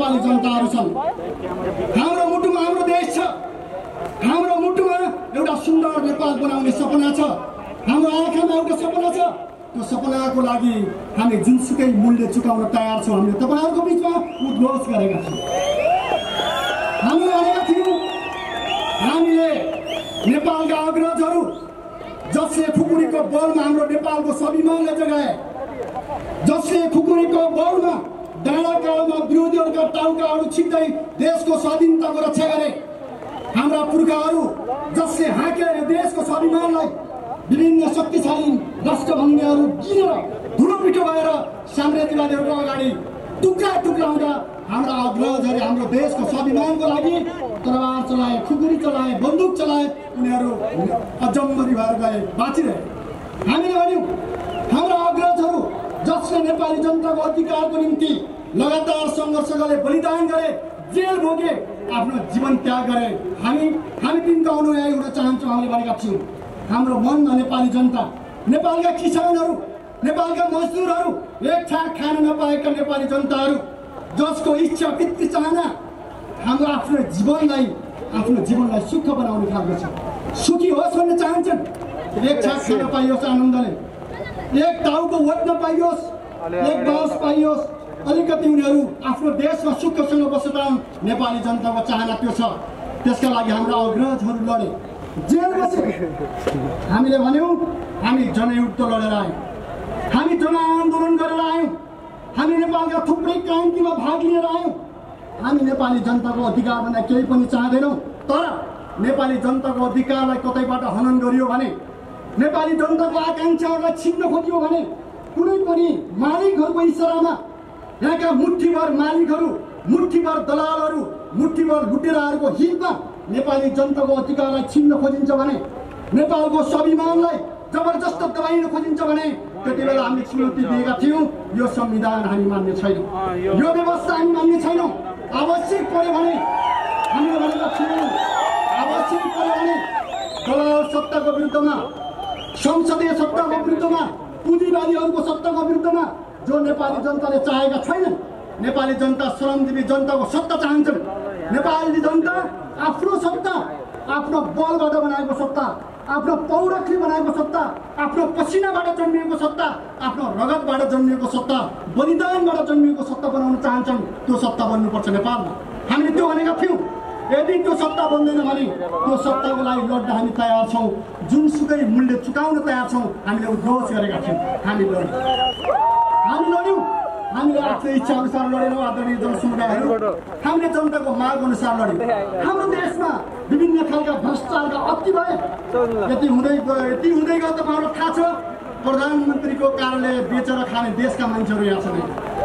नेपाली जनताहरू छन्। हाम्रो मुटुमा हाम्रो देश छ, हाम्रो मुटुमा एउटा सुन्दर नेपाल बनाउने सपना छ, हाम्रो आँखामा एउटा सपना छ। त्यो सपनाको लागि हामी जुनसुकै मूल्य चुकाउन तयार छौँ। हामीले तपाईँहरूको बिचमा उद्घोष गरेका थियौँ। हामी भनेका थियौँ हामीले नेपालका अग्रजहरू जसले खुकुरीको बलमा हाम्रो नेपालको स्वाभिमानलाई जगाए, जसले खुकुरीको बलमा डाँडाकालमा विरोधीहरूका टाउकाहरू छिट्दै देशको स्वाधीनताको रक्षा गरे, हाम्रा पुर्खाहरू जसले हाँकेर देशको स्वाभिमानलाई विभिन्न शक्तिशाली राष्ट्रभङ्गीहरू गिरेर धुलो पिठो भएर साम्राज्यवादीहरूको अगाडि टुक्रा टुक्रा हुँदा हाम्रा अग्रजहरूले हाम्रो देशको स्वाभिमानको लागि तरबार चलाए, खुकुरी चलाए, बन्दुक चलाए, उनीहरू अजम्बरी भएर गए, बाँचिरहे। हामीले भन्यौँ हाम्रा अग्रजहरू जसले नेपाली जनताको अधिकारको निम्ति लगातार सङ्घर्ष गरे, बलिदान गरे, जेल भोगे, आफ्नो जीवन त्याग गरे, हामी तिनका अनुयायी हुन चाहन्छौँ। हामीले भनेका थियौँ हाम्रो मनमा नेपाली जनता, नेपालका किसानहरू, नेपालका मजदुरहरू, एक छाक खान नपाएका नेपाली जनताहरू जसको इच्छा पितृ चाहना हाम्रो आफ्नो जीवनलाई सुख बनाउने खालको छ, सुखी होस् भन्न चाहन्छन्। एक छाक खान पाइयोस् आनन्दले, एक टाउको ओट्न पाइयोस्, एक बास पाइयोस्, अलिकति उनीहरू आफ्नो देशमा सुखसँग बसेर नेपाली जनताको चाहना त्यो छ। त्यसका लागि हाम्रा अग्रजहरू लडे, जेल बसे। हामीले भन्यौँ हामी जनयुद्ध लडेर आयौँ, हामी जनआन्दोलन गरेर आयौँ, हामी नेपालका थुप्रै क्रान्तिमा भाग लिएर आयौँ। हामी नेपाली जनताको अधिकार भन्दा केही पनि चाहँदैनौँ। तर नेपाली जनताको अधिकारलाई कतैबाट हनन गरियो भने, नेपाली जनताको आकाङ्क्षाहरूलाई छिन्न खोजियो भने, कुनै पनि मालिकहरूको इसारामा यहाँका मुठ्ठीभर मालिकहरू, मुठ्ठीभर दलालहरू, मुठ्ठीभर लुटेराहरूको हितमा नेपाली जनताको अधिकारलाई छिन्न खोजिन्छ भने, नेपालको स्वाभिमानलाई जबरजस्त दबाइन खोजिन्छ भने त्यति बेला हामीले चुनौती दिएका थियौँ यो संविधान हामी मान्ने छैनौँ, यो व्यवस्था हामी मान्ने छैनौँ। आवश्यक पर्यो भने हामीले भनेका थियौँ आवश्यक पर्यो भने दलाल सत्ताको विरुद्धमा, संसदीय सत्ताको विरुद्धमा, पुँजीवादीहरूको सत्ताको विरुद्धमा जो नेपाली जनताले चाहेका छैनन्, नेपाली जनता श्रमजीवी जनताको सत्ता चाहन्छन्। नेपाली जनता आफ्नो सत्ता, आफ्नो बलबाट बनाएको सत्ता, आफ्नो पौरखले बनाएको सत्ता, आफ्नो पसिनाबाट जन्मिएको सत्ता, आफ्नो रगतबाट जन्मिएको सत्ता, बलिदानबाट जन्मिएको सत्ता बनाउन चाहन्छन्। त्यो सत्ता बन्नुपर्छ नेपालमा। हामीले त्यो भनेका थियौँ। यदि त्यो सत्ता बन्दैन भने त्यो सत्ताको लागि लड्न हामी तयार छौँ, जुनसुकै मूल्य चुकाउन तयार छौँ। हामीले उद्घोष गरेका थियौँ, हामी लड्यौँ। हामीले आफ्नो इच्छा अनुसार लडेनौँ आदरणीय जनसमुदायहरू, हामीले जनताको माग अनुसार लड्यौँ। हाम्रो देशमा विभिन्न खालका भ्रष्टाचारका अति भए, यति हुँदै गयो। तपाईँहरूलाई थाहा छ प्रधानमन्त्रीको कार्यालय बेचेर खाने देशका मान्छेहरू यहाँ छन्।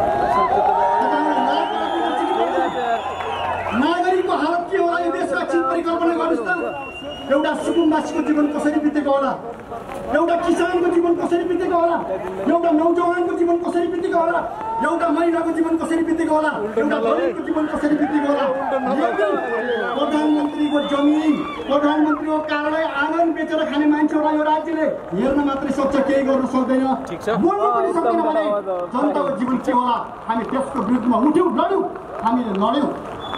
नागरिकको हालत के होला यो देशमा एकछिन परिकल्पना गर्नुहोस् त। एउटा सुकुम्बासीको जीवन कसरी बितेको होला, एउटा किसानको जीवन कसरी बितेको होला, एउटा नौजवानको जीवन कसरी बितेको होला, एउटा महिलाको जीवन कसरी बितेको होला, एउटा गरीबको जीवन कसरी बितेको होला। प्रधानमन्त्रीको जमिन, प्रधानमन्त्रीको कार्यालय आँगन बेचेर खाने मान्छेहरूलाई यो राज्यले हेर्न मात्रै सक्छ, केही गर्न सक्दैन, बोल्नु पनि सक्दैन भने जनताको जीवन के होला। हामी त्यसको विरुद्धमा उठ्यौँ, लड्यौँ, हामीले लड्यौँ।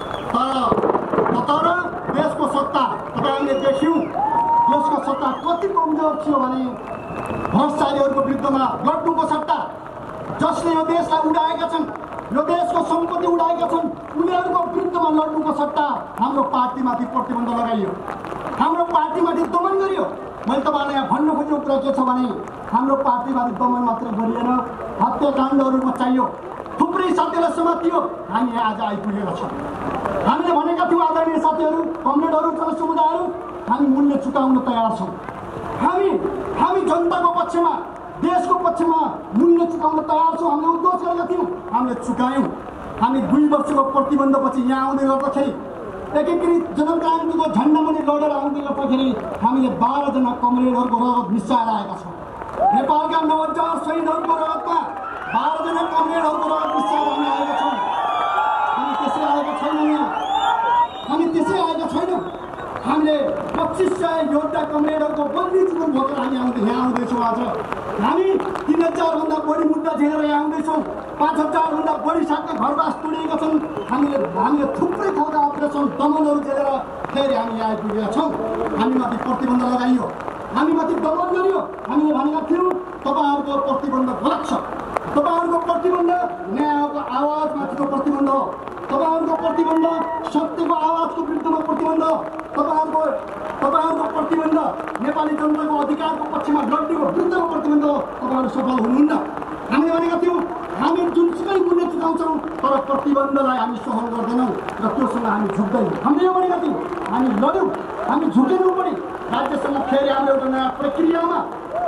तर देशको सत्ता तपाईँहरूले देख्यौँ, देशको सत्ता कति कमजोर थियो भने भ्रष्टाचारीहरूको विरुद्धमा लड्नुको सट्टा जसले यो देशलाई उडाएका छन्, यो देशको सम्पत्ति उडाएका छन्, उनीहरूको विरुद्धमा लड्नुको सट्टा हाम्रो पार्टीमाथि प्रतिबन्ध लगाइयो, हाम्रो पार्टीमाथि दमन गरियो। मैले तपाईँलाई यहाँ भन्न खोजेको कुरा के छ भने हाम्रो पार्टीमाथि दमन मात्रै गरिएन, हत्याकाण्डहरू मचाइयो, थुप्रै साथीहरूलाई समातियो। हामी यहाँ आज आइपुगेका छौँ। हामीले भनेका थियौँ आदरणीय साथीहरू, कमरेडहरू, जनसमुदायहरू, हामी मूल्य चुकाउन तयार छौँ। हामी जनताको पक्षमा, देशको पक्षमा मूल्य चुकाउन तयार छौँ। हामीले उद्घोष गरेका थियौँ, हामीले चुकायौँ। हामी 2 वर्षको प्रतिबन्धपछि यहाँ आउँदै गर्दाखेरि एकीकृत जनक्रान्तिको झन्डा मुनि लडेर आउँदै गर्दाखेरि हामीले 12 जना कमरेडहरूको रगत मिसाएर आएका छौँ। नेपालका 9000 शहीदहरूको रगतमा 12 जना कमरेडहरूको रगत मिसाएर हामी आएका छौँ। हामी त्यसै आएका छैनौँ यहाँ, हामी त्यसै आएका छैनौँ। हामीले 2500 योद्धा कमरेडहरूको बलिदान जीवन भोगेर हामी यहाँ आउँदैछौँ। आज हामी 3000 भन्दा बढी मुद्दा झेलेर यहाँ आउँदैछौँ। 5000 भन्दा बढी साथका घरबास तोडिएका छन्। हामीले थुप्रै खालका अपरेसन दमनहरू झेलेर फेरि हामी यहाँ आइपुगेका छौँ। हामीमाथि प्रतिबन्ध लगाइयो, हामीमाथि दमन गरियो। हामीले भनेका थियौँ तपाईँहरूको प्रतिबन्ध गलत छ। तपाईँहरूको प्रतिबन्ध न्यायको आवाजमाथिको प्रतिबन्ध हो। तपाईँहरूको प्रतिबन्ध सत्यको आवाजको विरुद्धमा प्रतिबन्ध हो। तपाईँहरूको प्रतिबन्ध नेपाली जनताको अधिकारको पक्षमा लड्नेको विरुद्धमा प्रतिबन्ध हो। तपाईँहरू सफल हुनुहुन्न। हामीले भनेका थियौँ हामी जुनसुकै मूल्य चुकाउँछौँ तर प्रतिबन्धलाई हामी सहन गर्दैनौँ र त्योसँग हामी झुक्दैनौँ। हामीले यो भनेका थियौँ, हामी लड्यौँ, हामी झुकेनौँ पनि। राज्यसँग फेरि हाम्रो एउटा नयाँ प्रक्रियामा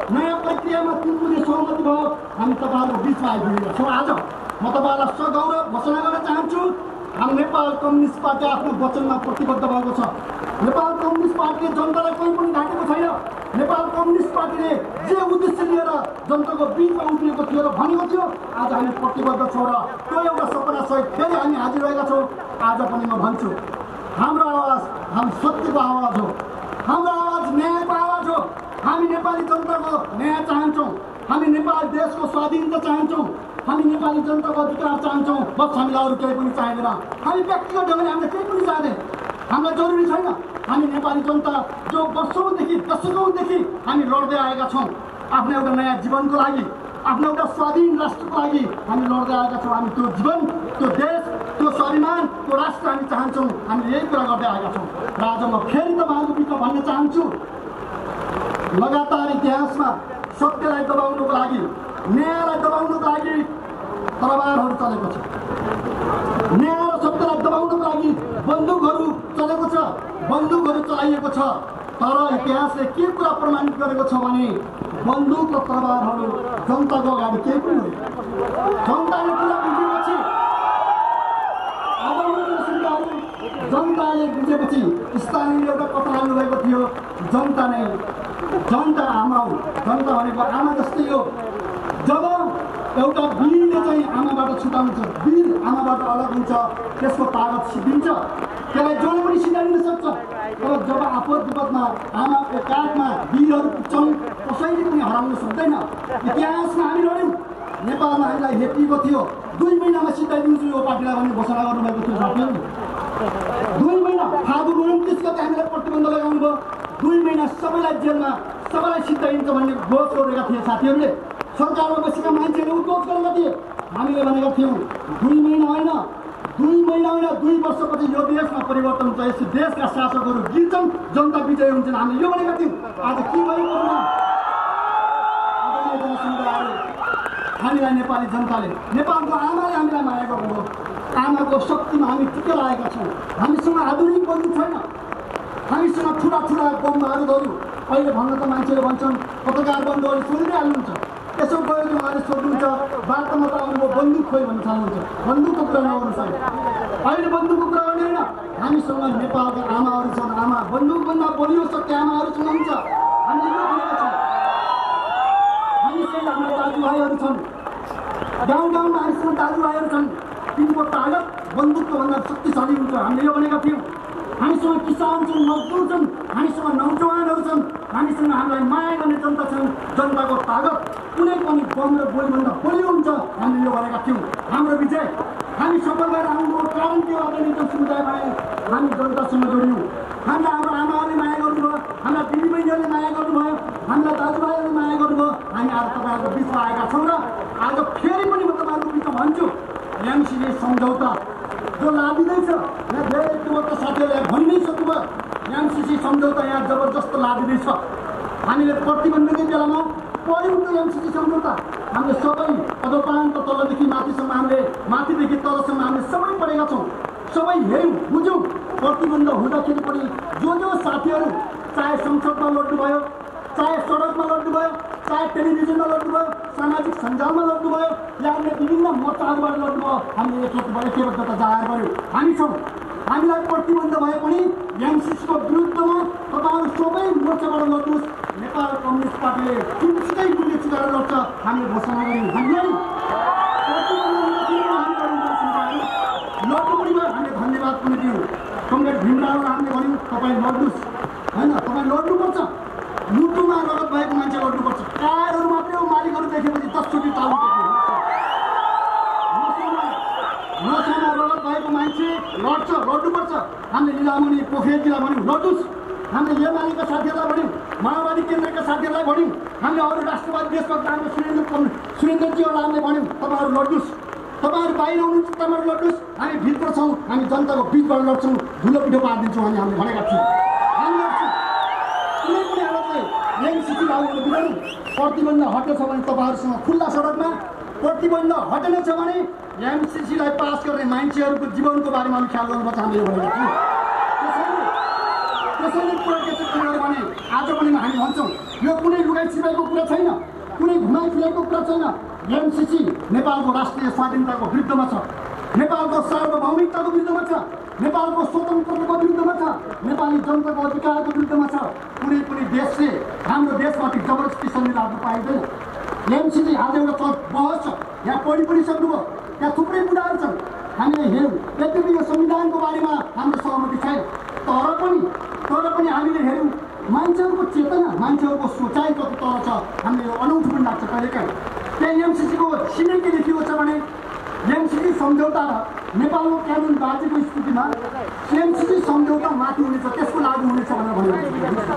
जुन कुनै सहमति भयो हामी तपाईँहरूको बिचमा आइपुगेका छौँ। आज म तपाईँहरूलाई सगौरव घोषणा गर्न चाहन्छु, हामी नेपाल कम्युनिस्ट पार्टी आफ्नो वचनमा प्रतिबद्ध भएको छ। नेपाल कम्युनिस्ट पार्टीले जनतालाई कोही पनि ढाकेको छैन। नेपाल कम्युनिस्ट पार्टीले जे उद्देश्य लिएर जनताको बिचमा उभिएको थियो र भनेको थियो आज हामी प्रतिबद्ध छौँ र त्यो एउटा सपनासहित फेरि हामी हाजिर रहेका छौँ। आज पनि म भन्छु हाम्रो आवाज हामी सत्यको आवाज हो, हाम्रो आवाज न्यायको आवाज हो। हामी नेपाली जनताको न्याय चाहन्छौँ, हामी नेपाल देशको स्वाधीनता चाहन्छौँ, हामी नेपाली जनताको अधिकार चाहन्छौँ। बस हामीलाई अरू केही पनि चाहिँदैन। हामी व्यक्तिगत ढङ्गले हामीलाई केही पनि चाहँदैन, हामीलाई जरुरी छैन। हामी नेपाली जनता जो वर्षौँदेखि दशकौँदेखि हामी लड्दै आएका छौँ आफ्नो एउटा नयाँ जीवनको लागि, आफ्नो एउटा स्वाधीन राष्ट्रको लागि हामी लड्दै आएका छौँ। हामी त्यो जीवन, त्यो देश, त्यो स्वाभिमान, त्यो राष्ट्र हामी चाहन्छौँ। हामीले यही कुरा गर्दै आएका छौँ। र आज म फेरि तपाईँहरूको बिचमा भन्न चाहन्छु, लगातार इतिहासमा सत्यलाई दबाउनुको लागि, न्यायलाई दबाउनुको लागि तरबारहरू चलेको छ। न्याय र सत्यलाई दबाउनुको लागि बन्दुकहरू चलेको छ, बन्दुकहरू चलाइएको छ। तर इतिहासले के कुरा प्रमाणित गरेको छ भने बन्दुक र तरबारहरू जनताको अगाडि केही पनि होइन। जनताले कुरा बुझेपछि, जनताले बुझेपछि स्थानीय एउटा कथा लाग्नुभएको थियो, जनता आमा हो, जनता भनेको आमा जस्तै हो। जब एउटा वीरले चाहिँ आमाबाट छुटाउँछ, वीर आमाबाट अलग हुन्छ, त्यसको तागत सिद्धिन्छ, त्यसलाई जसले पनि सिधारिन सक्छ। तर जब आपद विपदमा आमाको काखमा वीरहरू पुग्छन् कसैले पनि हराउन सक्दैन। इतिहासमा हामी लड्यौँ, नेपालमा हामीलाई हेपिएको थियो 2 महिनामा सिधाइदिन्छु यो पार्टीलाई भन्ने घोषणा गर्नुभएको थियो साथीहरू। 2 महिना फागुन 29 गते हामीलाई प्रतिबन्ध लगाउनु भयो। 2 महिना सबैलाई जेलमा, सबैलाई सिधाइदिन्छ भन्ने घोष गरेका थिए साथीहरूले। सरकारमा बसेका मान्छेहरूले उद्घोष गरेका थिए। हामीले भनेका थियौँ 2 महिना होइन, 2 वर्षपछि यो देशमा परिवर्तन हुन्छ, यस देशका शासकहरू गिर्छन्, जनता विजय हुन्छन्। हामीले यो भनेका थियौँ। आज के भयो? हामीलाई नेपाली जनताले, नेपालको आमाले हामीलाई माया गर्नुभयो। आमाको शक्तिमा हामी टिकेर आएका छौँ। हामीसँग आधुनिक बन्दुक छैन, हामीसँग ठुला बम बारुदहरू। अहिले भन्न त मान्छेले भन्छन् पत्रकार बन्धुहरूले सोधिहाल्नुहुन्छ, यसो गयो कि उहाँले सोध्नुहुन्छ वार्तामा त आउनुभयो बन्दुक खोइ भन्न चाहनुहुन्छ। बन्दुकको कुरा नगर्नुहोस्। अहिले बन्दुकको कुरा गर्ने होइन, हामीसँग नेपालका आमाहरू छन्। आमा बन्दुकभन्दा बलियो शक्ति आमाहरूसँग हुन्छ। हामीले यो भनेका छौँ। हामीसँग हाम्रा दाजुभाइहरू छन्, गाउँमा हामीसँग दाजुभाइहरू छन्, तिनको तागत बन्दुकको भन्दा शक्तिशाली हुन्छ। हामीले यो भनेका थियौँ। हामीसँग किसान छन्, मजदुर छन्, हामीसँग नौजवानहरू छन्, हामीसँग हामीलाई माया गर्ने जनता छन्। जनताको तागत कुनै पनि बम र गोलीभन्दा बलियो हुन्छ। हामीले यो भनेका थियौँ। हाम्रो विजय, हामी सफल भएर आउनुको कारण के हो? आदरणीय समुदाय भने हामी जनतासँग जोड्यौँ। हामीलाई हाम्रो आमाहरूले माया गर्नुभयो, हाम्रा दिदीबहिनीहरूले माया गर्नुभयो, हाम्रा दाजुभाइहरूले माया गर्नुभयो। हामी आज तपाईँहरूको बिचमा आएका छौँ र आज फेरि पनि म तपाईँहरूको बिचमा भन्छु, एमसिसी सम्झौता जो लादिँदैछ, यहाँ धेरै युवक साथीहरूले भनि नै सक्नुभयो, एमसिसी सम्झौता यहाँ जबरजस्त लादिँदैछ। हामीले प्रतिबन्धकै बेलामा पढ्यौँ त्यो एमसिसी सम्झौता। हामीले सबै अधोपान्त तलदेखि माथिसम्म, हामीले माथिदेखि तलसम्म हामीले सबै पढेका छौँ, सबै हेऱ्यौँ, बुझ्यौँ। प्रतिबन्ध हुँदाखेरि पनि जो साथीहरू चाहे संसदमा लड्नुभयो, चाहे सडकमा लड्नुभयो, चाहे टेलिभिजनमा लड्नुभयो, सामाजिक सञ्जालमा लड्नुभयो, या अन्य विभिन्न मोर्चाहरूबाट लड्नुभयो, हामीले एकबद्धता जाहेर गऱ्यौँ। हामी छौँ। हामीलाई प्रतिबन्ध भए पनि एमसिसीको विरुद्धमा तपाईँहरू सबै मोर्चाबाट लड्नुहोस्। नेपाल कम्युनिस्ट पार्टीले जुनसुकै मूल्य चुकाएर लड्छ, हामीले घोषणा गऱ्यौँ। हामी लड्नु पनि भयो, हामीले धन्यवाद पनि दियौँ। कमरेड भीमरावलाई हामीले भन्यौँ तपाईँ लड्नुहोस्, होइन तपाईँ लड्नुपर्छ। मुटुमा रगत भएको मान्छे लड्नुपर्छ। टायरहरू मात्रै हो, मालिकहरू देखेपछि 10 चोटि तालु टेक्नु। नसामा रगत भएको मान्छे लड्नुपर्छ। हामीले लिलामणि पोखरेलजीलाई भन्यौँ लड्नुहोस्, हामीले एमालेका साथीहरूलाई भन्यौँ, माओवादी केन्द्रका साथीहरूलाई भन्यौँ, हामीले अरू राष्ट्रवादी देशभक्त हाम्रो सुरेन्द्रजीहरूलाई हामीले भन्यौँ तपाईँहरू लड्नुहोस्, तपाईँहरू बाहिर हुनुहुन्छ तपाईँहरू लड्नुहोस्, हामी भित्र छौँ, हामी जनताको बिचबाट लड्छौँ, धुलो पिठो पारिदिन्छौँ हामीले भनेका थियौँ। हामी लड्छौँ। कुनै पनि हालतले एमसिसी लागू गर्नु दिँदैनौँ। प्रतिबन्ध हट्नु छ भने तपाईँहरूसँग खुल्ला सडकमा प्रतिबन्ध हटेन छ भने एमसिसीलाई पास गर्ने मान्छेहरूको जीवनको बारेमा हामी ख्याल गर्नुपर्छ हामीले भनेका थियौँ। त्यसैले कुरा के छ भने आज पनि हामी भन्छौँ यो कुनै लुगाइ छिपाइको कुरा छैन, कुनै घुमाइ फिराइको कुरा छैन। एमसिसी नेपालको राष्ट्रिय स्वाधीनताको विरुद्धमा छ, नेपालको सार्वभौमिकताको विरुद्धमा छ, नेपालको स्वतन्त्रताको विरुद्धमा छ, नेपाली जनताको अधिकारको विरुद्धमा छ। कुनै पनि देशले हाम्रो देशमाथि जबरजस्ती सन्धि लाग्नु पाइँदैन। एमसिसी आज एउटा बहस छ, यहाँ पढि पनि सक्नुभयो, त्यहाँ थुप्रै कुराहरू छन् हामीले हेऱ्यौँ। यद्यपि यो संविधानको बारेमा हाम्रो सहमति छैन, तर पनि हामीले हेऱ्यौँ मान्छेहरूको चेतना, मान्छेहरूको सोचाइ कति तल छ। हामीले यो अनौठो पनि लाग्छ कहिलेकाहीँ। त्यहाँ एमसिसीको सिनै के लेखिएको छ भने एमसिसी सम्झौता र नेपालको कानुन बाँचेको स्थितिमा एमसिसी सम्झौता माथि हुनेछ, त्यसको लागू हुनेछ भनेर भनेको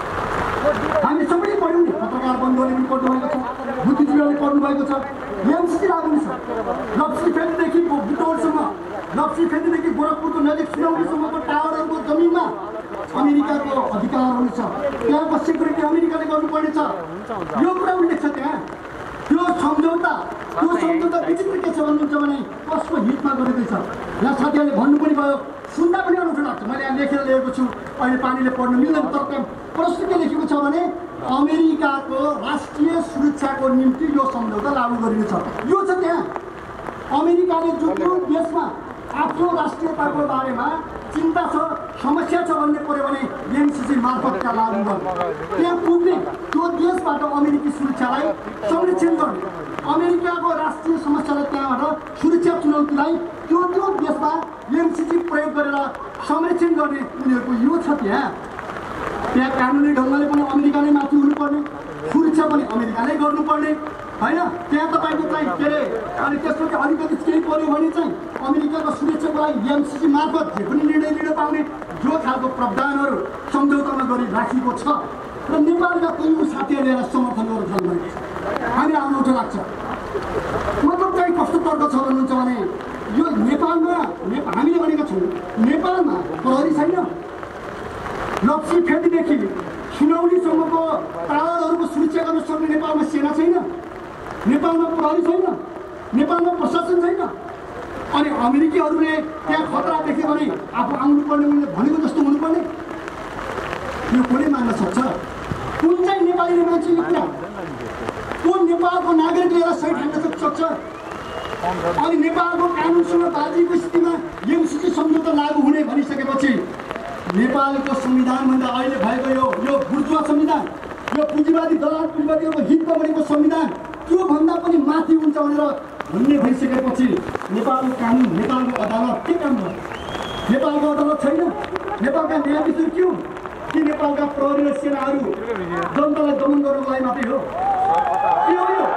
हामी सबैले पढ्यौँ नि, पत्रकार बन्धुहरूले पनि पढ्नुभएको छ, बुद्धिजीवीहरूले पढ्नुभएको छ। एमसिसी लागू हुनेछ। लप्सीफेदीदेखि बुटौलसम्म, लप्सीफेदीदेखि गोरखपुरको नजिक सिलौटीसम्मको टावरहरूको जमिनमा अमेरिकाको अधिकार हुनेछ, त्यहाँको सेक्युरिटी अमेरिकाले गर्नुपर्नेछ। यो कुरा उल्लेख छ त्यहाँ। त्यो सम्झौता विचित्र के छ भन्नुहुन्छ भने कसको हितमा गरिँदैछ। यहाँ साथीहरूले भन्नु पनि भयो, सुन्दा पनि अनौठो लाग्छ। मैले यहाँ लेखेर ल्याएको छु, अहिले पानीले पढ्न मिल्दैन, तर त्यहाँ प्रश्न के लेखेको छ भने अमेरिकाको राष्ट्रिय सुरक्षाको निम्ति यो सम्झौता लागू गरिनेछ। यो छ त्यहाँ। अमेरिकाले जुन देशमा आफ्नो राष्ट्रियताको बारेमा चिन्ता छ, समस्या छ भन्ने पऱ्यो भने एमसिसी मार्फत त्यहाँ लागू गर्ने, त्यहाँ पुग्ने, त्यो देशबाट अमेरिकी सुरक्षालाई संरक्षण गर्ने, अमेरिकाको राष्ट्रिय समस्यालाई त्यहाँबाट सुरक्षा चुनौतीलाई त्यो देशमा एमसिसी प्रयोग गरेर संरक्षण गर्ने उनीहरूको यो छ। त्यहाँ कानुनी ढङ्गले पनि अमेरिकाले माथि हुनुपर्ने, सुरक्षा पनि अमेरिकाले गर्नुपर्ने होइन। त्यहाँ तपाईँको चाहिँ के अरे अनि त्यसपछि अलिकति केही पऱ्यो भने चाहिँ अमेरिकाको सुरक्षाको लागि एमसिसी मार्फत जे पनि निर्णय लिन पाउने जो खालको प्रावधानहरू सम्झौतामा गरी राखिएको छ र नेपालका कयौँ साथीहरूले यसलाई समर्थन गर्न थाल्नुभएको छ। हामीलाई अनौठो लाग्छ। मतलब चाहिँ कस्तो तर्क छ भन्नुहुन्छ भने यो नेपालमा हामीले भनेका छौँ नेपालमा प्रहरी छैन, लप्सीफेदीदेखि सिलौटीसम्मको टावरहरूको सुरक्षा गर्न सक्ने नेपालमा सेना छैन, नेपालमा प्रहरी छैन, नेपालमा प्रशासन छैन। अनि अमेरिकीहरूले त्यहाँ खतरा देख्यो भने आफू आउनुपर्ने, उनले भनेको जस्तो हुनुपर्ने, यो कसले मान्न सक्छ? कुन चाहिँ नेपालीले मान्छे यो कुरा, कुन नेपालको नागरिक लिएर सही ठान्न सक्छ? अनि नेपालको कानुनसँग बाजिएको स्थितिमा एमसिसी सम्झौता लागू हुने भनिसकेपछि नेपालको संविधानभन्दा अहिले भएको यो बुर्जुवा संविधान, यो पुँजीवादी दलाल पुँजीवादीहरूको हितमा बनेको संविधान त्योभन्दा पनि माथि हुन्छ भनेर भन्ने भइसकेपछि नेपालको कानुन, नेपालको अदालत के काम गर्छ? नेपालको अदालत छैन, नेपालका न्यायाधीशहरू के हुन्? कि नेपालका प्रहरी र सेनाहरू जनतालाई दमन गर्नको लागि मात्रै हो? के हो यो?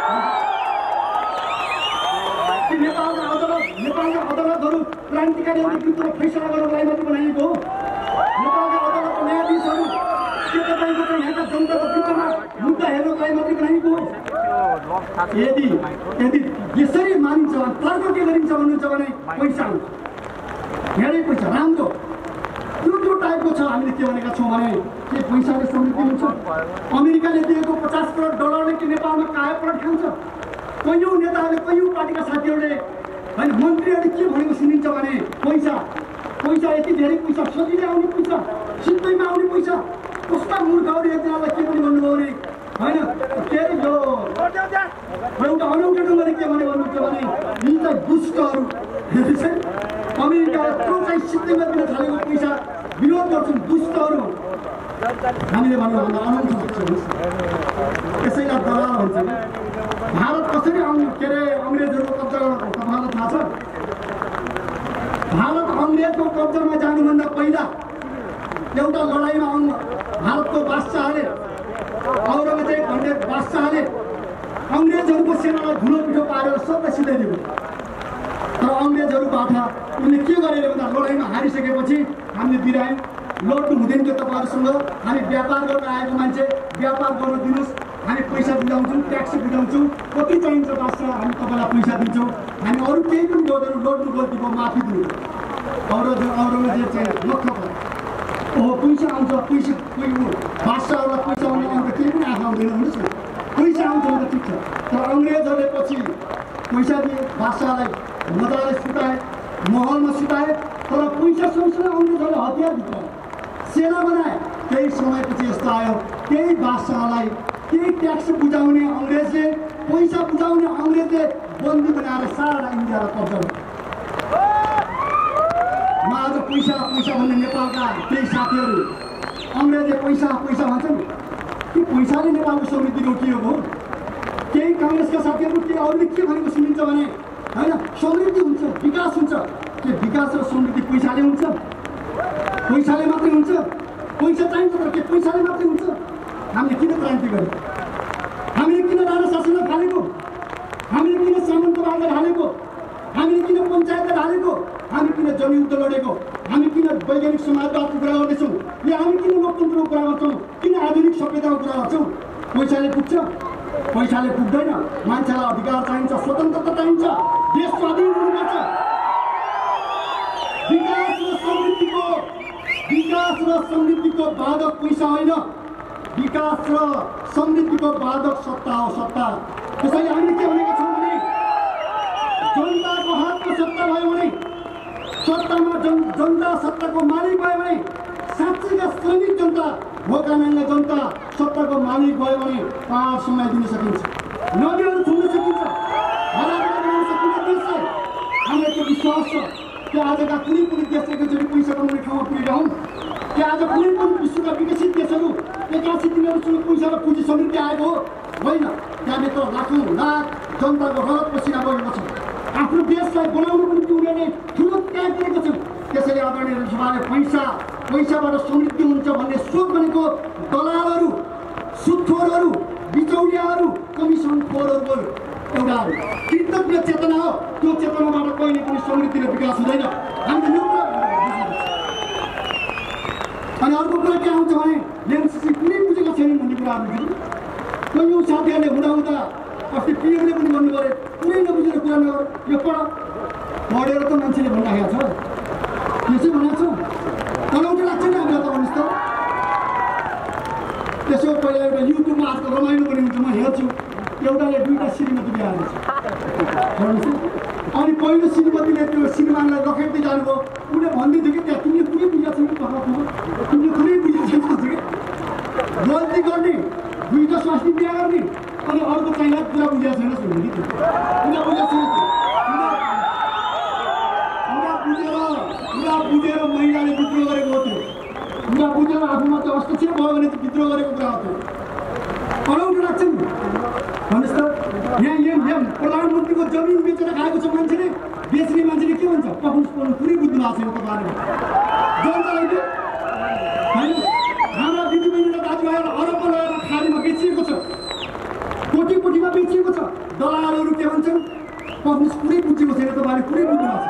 कि नेपालका अदालतहरू क्रान्तिकारीहरूको विरुद्धमा फैसला गर्नको लागि मात्रै बनाइएको हो? नेपालका अदालतका न्यायाधीशहरू के तपाईँको चाहिँ यहाँका जनताको विरुद्धमा मुद्दा हेर्नको लागि मात्रै बनाइएको हो? यदि यसरी मानिन्छ भने तर्क के गरिन्छ भन्नुहुन्छ भने पैसा हुन्छ, धेरै पैसा, राम्रो त्यो टाइपको छ। हामीले के भनेका छौँ भने के पैसाले समृद्धि हुन्छ? अमेरिकाले दिएको $50 करोड के नेपालमा काया पलट खान्छ? कयौँ नेताहरूले, कयौँ पार्टीका साथीहरूले होइन मन्त्रीहरूले के भनेको सुनिन्छ भने पैसा, यति धेरै पैसा, सजिलै आउने पैसा, सिधैमा आउने पैसा। कस्ता मूर्खहरू एकजनालाई के पनि भन्नुभयो भने होइन के अरे यो एउटा अनौठो ढङ्गले के भने भन्नुहुन्छ भने यी चाहिँ दुष्टहरू अमेरिकाले त्यो चाहिँ सिद्धैमा दिन थालेको पैसा विरोध गर्छन् दुष्टहरू। हामीले भन्नुभन्दा अनौठो लाग्छ। त्यसैलाई दलाल भन्छ। भारत कसरी के अरे अङ्ग्रेजहरूको कब्जा गर्नु तपाईँलाई थाहा छ? भारत अङ्ग्रेजको कब्जामा जानुभन्दा पहिला एउटा लडाइँमा भारतको बादशाहले औरंगजेब भन्ने बादशाहले अंग्रेजहरूको सेनालाई धुलो पिठो पारेर सबलाई सिधाइदियो। तर अंग्रेजहरूबाट उनले के गरेर भन्दा लडाइँमा हारिसकेपछि हामीले बिरायौँ, लड्नु हुँदैन कि तपाईँहरूसँग, हामी व्यापार गर्न आएको मान्छे व्यापार गर्न दिनुहोस्, हामी पैसा बुझाउँछौँ, ट्याक्स बुझाउँछौँ, कति चाहिन्छ बादशाह हामी तपाईँलाई पैसा दिन्छौँ, हामी अरू केही पनि गर्दैनौँ, लड्नु गल्तीको माफी दिनु। औरंगजेब चाहिँ लक्ष्य भयो, ओहो पैसा आउँछ, पैसा कोही बादशाहहरूलाई पैसा आउने आउँदा केही पनि आँखा आउँदैन भन्नुहोस् न, पैसा आउँछ भने ठिक छ। तर अंग्रेजहरूले पछि पैसा दिए, बादशाहलाई मजाले सुताए, महलमा सुताए, तर पैसा सँगसँगै अंग्रेजहरूले हतियार भित्राए, सेना बनाए। केही समयपछि यस्तो आयो, केही बादशाहलाई केही ट्याक्स बुझाउने अंग्रेजले, पैसा बुझाउने अंग्रेजले बन्दी बनाएर सारा इन्डियालाई कब्जा गर्यो। म आज पैसा पैसा भन्ने नेपालका केही साथीहरू अंग्रेजले पैसा पैसा भन्छन् कि पैसाले नेपालको समृद्धि रोकिएको हो। केही कांग्रेसका साथीहरू के अरूले के भनेको सुनिन्छ भने होइन समृद्धि हुन्छ, विकास हुन्छ, के विकास र समृद्धि पैसाले हुन्छ? पैसाले मात्रै हुन्छ? पैसा चाहिन्छ तर के पैसाले मात्रै हुन्छ? हामीले किन क्रान्ति गर्यो? हामीले किन राणा शासनलाई थालेको? हामीले किन सामन्तवादलाई हालेको? हामीले किन पञ्चायतलाई हालेको? हामी किन जनयुद्ध लडेको? हामी किन वैज्ञानिक समाजवादको कुरा गर्दैछौँ? या हामी किन लोकतन्त्रको कुरा गर्छौँ? किन आधुनिक सभ्यताको कुरा गर्छौँ? पैसाले पुग्छ? पैसाले पुग्दैन। मान्छेलाई अधिकार चाहिन्छ, स्वतन्त्रता चाहिन्छ, देश स्वाधीन हुनुपर्छ। विकास र समृद्धिको बाधक पैसा होइन, विकास र समृद्धिको बाधक सत्ता हो, सत्ता। त्यसैले हामीले के भनेका छौँ भने जनताको हातमा सत्ता भयो भने, सत्तामा जनता सत्ताको मालिक भयो भने, साँच्चैका सैनिक जनता, भोकानाङ्गा जनता सत्ताको मालिक भयो भने पहाड समाइदिन सकिन्छ, नदीहरू छुन्न सकिन्छ, हराएर ल्याउन सकिन्छ देशलाई। हामीलाई त्यो विश्वास छ कि आजका कुनै पनि देश एकैचोटि पैसा कमाउने ठाउँमा पुगिरहन्, कि आज कुनै पनि विश्वका विकसित देशहरू एकासी तिनीहरूसँग पैसा र पुँजी समृद्धि आएको हो होइन। त्यहाँभित्र लाखौँ लाख जनताको रगत पसिना बगेको छ। आफ्नो देशलाई बनाउनुको निम्ति उनीहरूले ठुलो त्याग गरेको छन्। त्यसैले आदरणीय सभाले पैसाबाट समृद्धि हुन्छ भन्ने सोच भनेको दलालहरू, सुदखोरहरू, बिचौलियाहरू, कमिसनखोरहरूको एउटा कृतज्ञ चेतना हो। त्यो चेतनाबाट कहिले पनि समृद्धि र विकास हुँदैन। हामीले यो कुरा बुझ्नुपर्छ। अनि अर्को कुरा के आउँछ भने एमसिसी कुनै बुझेको छैन भन्ने कुरा बुझ्नु। कैयौँ साथीहरूले हुँदा अस्ति पिएमले पनि भन्नु पऱ्यो, कुनै नबुझेर कुरा नगर, यो पढेर त मान्छेले भनिराखेको छ, त्यसै भनेको छ। अनौठो लाग्छ नि हामीलाई त भन्नुहोस् त। त्यसो पहिला एउटा युट्युबमा आजकल रमाइलो पनि हुन्छ, म हेर्छु, एउटाले 2टा श्रीमती बिहा गर्छ। अनि पहिलो श्रीमतीले त्यो श्रीमानलाई रखेट्दै जानुभयो, उसले भन्दै थियो कि त्यहाँ तिमीले कुनै बुझेको छैन, तिमीले कुनै बुझेको छैन कि गल्ती गर्ने, 2टा स्वास्नी बिहा गर्ने, अनि अर्को चाहिँलाई पुरा बुझेको छैन भन्ने कि त्यो पुरा बुझेको छैन। पुरा बुझेर महिलाले विद्रोह गरेको हो, त्यो पुरा बुझेर आफूमा त्यो हस्तक्षेप भयो भने त्यो विद्रोह गरेको कुरा हो। त्यो अनौठो लाग्छ नि भन्नुहोस् त। यहाँ प्रधानमन्त्रीको जमिन बेचेर खाएको छ मान्छेले, बेच्ने मान्छेले के भन्छ? पहुँच पुरै बुझ्नु भएको छैन तपाईँहरूले जनतालाई त्यो होइन। हाम्रा दिदीबहिनी र दाजुभाइहरू अरबमा लगेर खाडीमा बेचिएको छ, कोटी कोटीमा बेचिएको छ। दलालहरू के भन्छन्? पहुँच पुरै बुझेको छैन, तपाईँहरूले पुरै बुझ्नु भएको छ।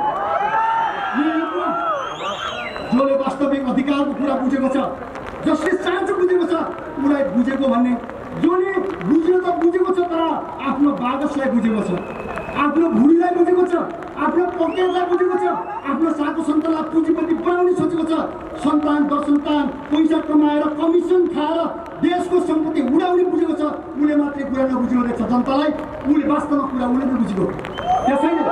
जसले वास्तविक अधिकारको कुरा बुझेको छ, जसले साँचो बुझेको छ उसलाई बुझेको भन्ने, जसले बुझ्यो त बुझेको छ तर आफ्नो बागसलाई बुझेको छ, आफ्नो भुँडीलाई बुझेको छ, आफ्नो पकेटलाई बुझेको छ, आफ्नो साथो सन्तानलाई पुँजीपति बनाउने सोचेको छ। सन्तान दर सन्तान पैसा कमाएर कमिसन खाएर देशको सम्पत्ति उडाउने बुझेको छ। उसले मात्रै कुरा नबुझेको रहेछ जनतालाई, उसले वास्तवमा कुरा उसले नबुझेको। त्यसैले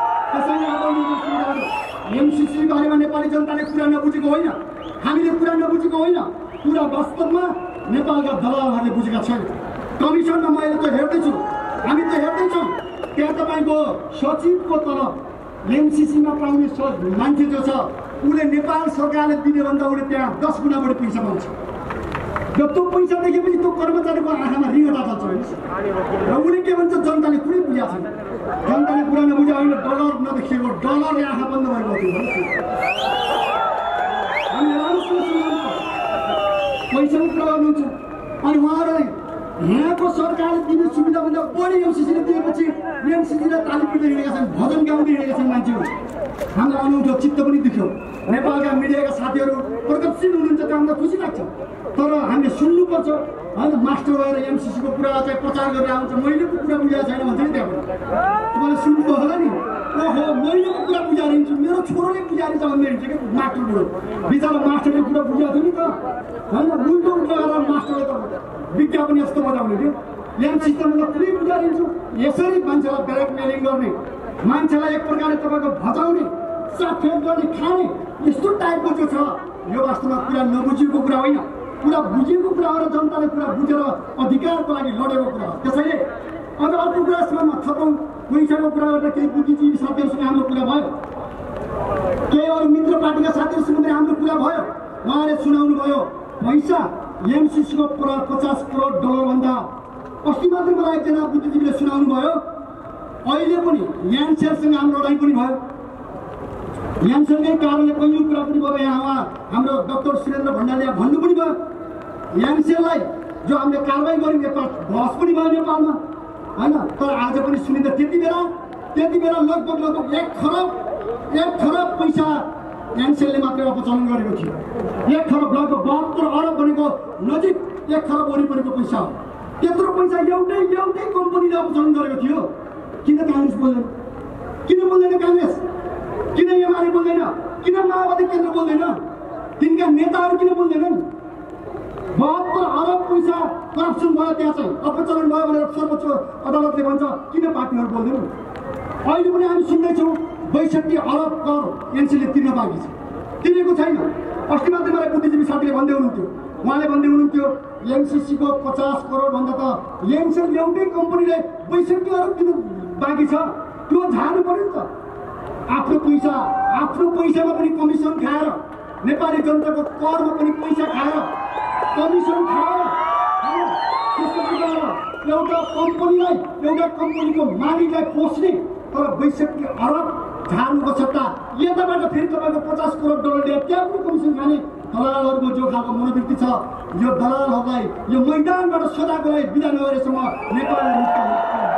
एमसिसी बारेमा नेपाली जनताले कुरा नबुझेको होइन, हामीले कुरा नबुझेको होइन, कुरा वास्तवमा नेपालका दलालहरूले बुझेका छैन। कमिसनमा मैले त हेर्दैछु, हामी त हेर्दैछौँ, त्यहाँ तपाईँको सचिवको तलब एमसिसीमा पाउने मान्छे जो छ उसले नेपाल सरकारले दिने भन्दा उसले त्यहाँ 10 गुणा बढी पैसा पाउँछ। र त्यो पैसा देखेपछि त्यो कर्मचारीको आँखामा रिङ्गटा चल्छ हेर्नुहोस्। र उसले के भन्छ? जनताले कुरै बुझाएको छैन, जनताले कुरा नबुझे होइन, डलर नदेखिएको, डलरले आँखा बन्द भएको थियो। हामीले राम्रोसँग सुन्नु, पैसा पैसाको कुरा गर्नुहुन्छ अनि उहाँहरूले यहाँको सरकारले दिने सुविधाभन्दा बढी एमसिसीले दिएपछि एमसिसीलाई ताली पिट्दै हिँडेका छन्, भजन गाउँदै हिँडेका छन् मान्छेहरू। हामीलाई अनौठो चित्त पनि दुख्यो। नेपालका मिडियाका साथीहरू प्रगतिशील हुनुहुन्छ, त्यो हामीलाई खुसी लाग्छ। तर हामीले सुन्नुपर्छ होइन। मास्टर भएर एमसिसीको कुरा चाहिँ प्रचार गरेर आउँछ, मैलेको कुरा बुझाएको छैन भन्छ नि। त्यहाँ तपाईँले सुन्नुभयो होला नि, ओहो मैलेको कुरा बुझाएर हिँड्छु, मेरो छोरोले बुझाएर छ भन्ने हिँड्छ क्या मास्टर बुढो। बिचरा मास्टरले कुरा बुझाएको थियो नि त होइन। उल्टो उल्टो गरेर मास्टरले त विज्ञापन यस्तो बताउने थियो। एमसिसीमा म कुनै बुझाएर हिँड्छु। यसरी मान्छेलाई ब्ल्याकमेलिङ गर्ने, मान्छेलाई एक प्रकारले तपाईँको भचाउने, साफेक गर्ने, खाने, यस्तो टाइपको जो छ यो वास्तवमा कुरा नबुझेको कुरा होइन, कुरा बुझेको कुरा हो र जनताले कुरा बुझेर अधिकारको लागि लडेको कुरा हो। त्यसैले अझ अर्को कुरासँग थपौँ, पैसाको कुरा गर्दा केही बुद्धिजीवी साथीहरूसँग हाम्रो कुरा भयो, केही अरू मित्र पार्टीका साथीहरूसँग पनि हाम्रो कुरा भयो। उहाँले सुनाउनु भयो पैसा एमसिसीको 50 करोड डलरभन्दा। अस्ति मात्रै मलाई एकजना बुद्धिजीवीले सुनाउनु भयो, अहिले पनि यानसेलसँग हाम्रो लडाइँ पनि भयो। यानसेलकै कारणले कैयौँ कुरा पनि भयो। यहाँ हाम्रो डाक्टर सुरेन्द्र भण्डारीले भन्नु पनि भयो, यानसेललाई जो हामीले कारवाही गऱ्यौँ एक बहस पनि भयो नेपालमा होइन। तर आज पनि सुनिँदा त्यति बेला लगभग 1 खरब पैसा यानसेलले मात्रै अपचलन गरेको थियो। 1 खरब लगभग 72 अरब भनेको नजिक 1 खरब वरिपरिको पैसा हो। त्यत्रो पैसा एउटै कम्पनीले अपचलन गरेको थियो। किन काङ्ग्रेस बोल्दैन? किन बोल्दैन काङ्ग्रेस? किन एमाले बोल्दैन? किन माओवादी केन्द्र बोल्दैन? तिनका नेताहरू किन बोल्दैनन्? 72 अरब पैसा करप्सन भयो, त्यहाँ चाहिँ अपचलन भयो भनेर सर्वोच्च अदालतले भन्छ। किन पार्टीहरू बोल्दैनन्? अहिले पनि हामी सुन्दैछौँ 62 अरब कर एनसीले तिर्न बाँकी छ, तिरेको छैन। अस्ति मात्रै मलाई बुद्धिजीवी साथीले भन्दै हुनुहुन्थ्यो, उहाँले भन्दै हुनुहुन्थ्यो एमसिसीको 50 करोड भन्दा त एमसिल एउटै कम्पनीले 62 अरब तिर्नु बाँकी छ। त्यो झार्नु पर्यो नि त। आफ्नो पैसामा पनि कमिसन खाएर, नेपाली जनताको करमा पनि पैसा खाएर, कमिसन खाएर एउटा कम्पनीको मालिकलाई पोस्ने, तर 62 अरब झार्नुको सट्टा यताबाट फेरि तपाईँको 50 करोड डलर लिएर त्यहाँ पनि कमिसन खाने दलालहरूको जो खालको मनोवृत्ति छ, यो दलालहरूलाई यो मैदानबाट सदाको लागि बिदा नगरेसम्म नेपालले मुक्त हुँदैन।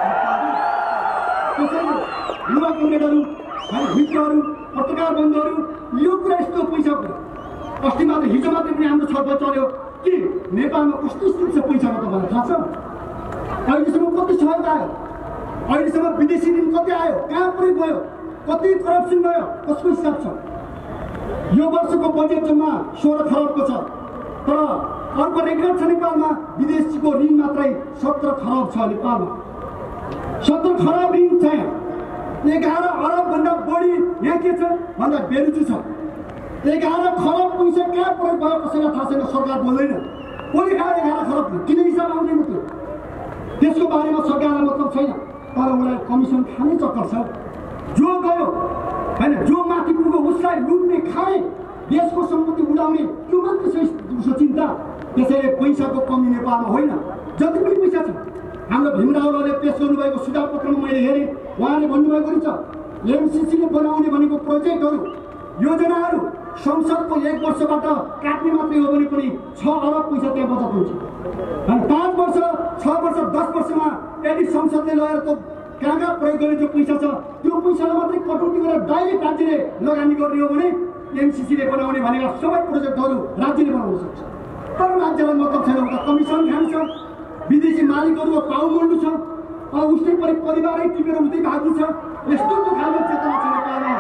त्यसैले युवा कमरेडहरू, मित्रहरू, पत्रकार बन्धुहरू, यो कुरा यस्तो पैसाको अस्ति मात्रै हिजो मात्रै पनि हाम्रो छलफल चल्यो कि नेपालमा कस्तो स्थिति छ पैसाको तपाईँलाई थाहा छ? अहिलेसम्म कति सहयोग आयो? अहिलेसम्म विदेशी ऋण कति आयो? कहाँ प्रयोग भयो? कति करप्सन भयो? कसको हिसाब छ? यो वर्षको बजेट जम्मा 16 खरबको छ, तर अर्को रेकर्ड छ नेपालमा विदेशीको ऋण मात्रै 17 खरब छ नेपालमा। 17 खरब ऋण छ। 11 अरबभन्दा बढी यहाँ के छ भन्दा बेरुजु छ। 11 खरब पैसा कहाँ प्रयोग भयो कसैलाई थाहा छैन, सरकार बोल्दैन। कसले खायो 11 खरब? किन हिसाब आउँदैन त्यो? त्यसको बारेमा सरकारलाई मतलब छैन, तर उसलाई कमिसन खाने चक्कर छ। जो गयो होइन, जो माथि पुग्यो उसलाई लुट्ने, खाने, देशको सम्पत्ति उडाउने, त्यो मात्रै छ चिन्ता। त्यसैले पैसाको कमी नेपालमा होइन, जति पनि पैसा छ। हाम्रो भीमरावले पेश गर्नुभएको सुझाव पत्रमा मैले हेरेँ, उहाँले भन्नुभएको रहेछ एमसिसीले बनाउने भनेको प्रोजेक्टहरू, योजनाहरू संसदको 1 वर्षबाट काट्ने मात्रै हो भने पनि 6 अरब पैसा त्यहाँ बचत हुन्छ। 5 वर्ष, 6 वर्ष, 10 वर्षमा यदि संसदले लगेर त कहाँ प्रयोग गर्ने जो पैसा छ त्यो पैसालाई मात्रै कटौती गरेर डाइरेक्ट राज्यले लगानी गर्ने हो भने एमसिसीले बनाउने भनेका सबै प्रोजेक्टहरू राज्यले बनाउन सक्छ। तर राज्यलाई मतलब छैन, उता कमिसन खान्छ, विदेशी मालिकहरूको पाउमण्डु छ, उस्तै परिवारै टिपेर उतै भाग्नु छ। यस्तो जो खालको चेतना छ नेपालमा।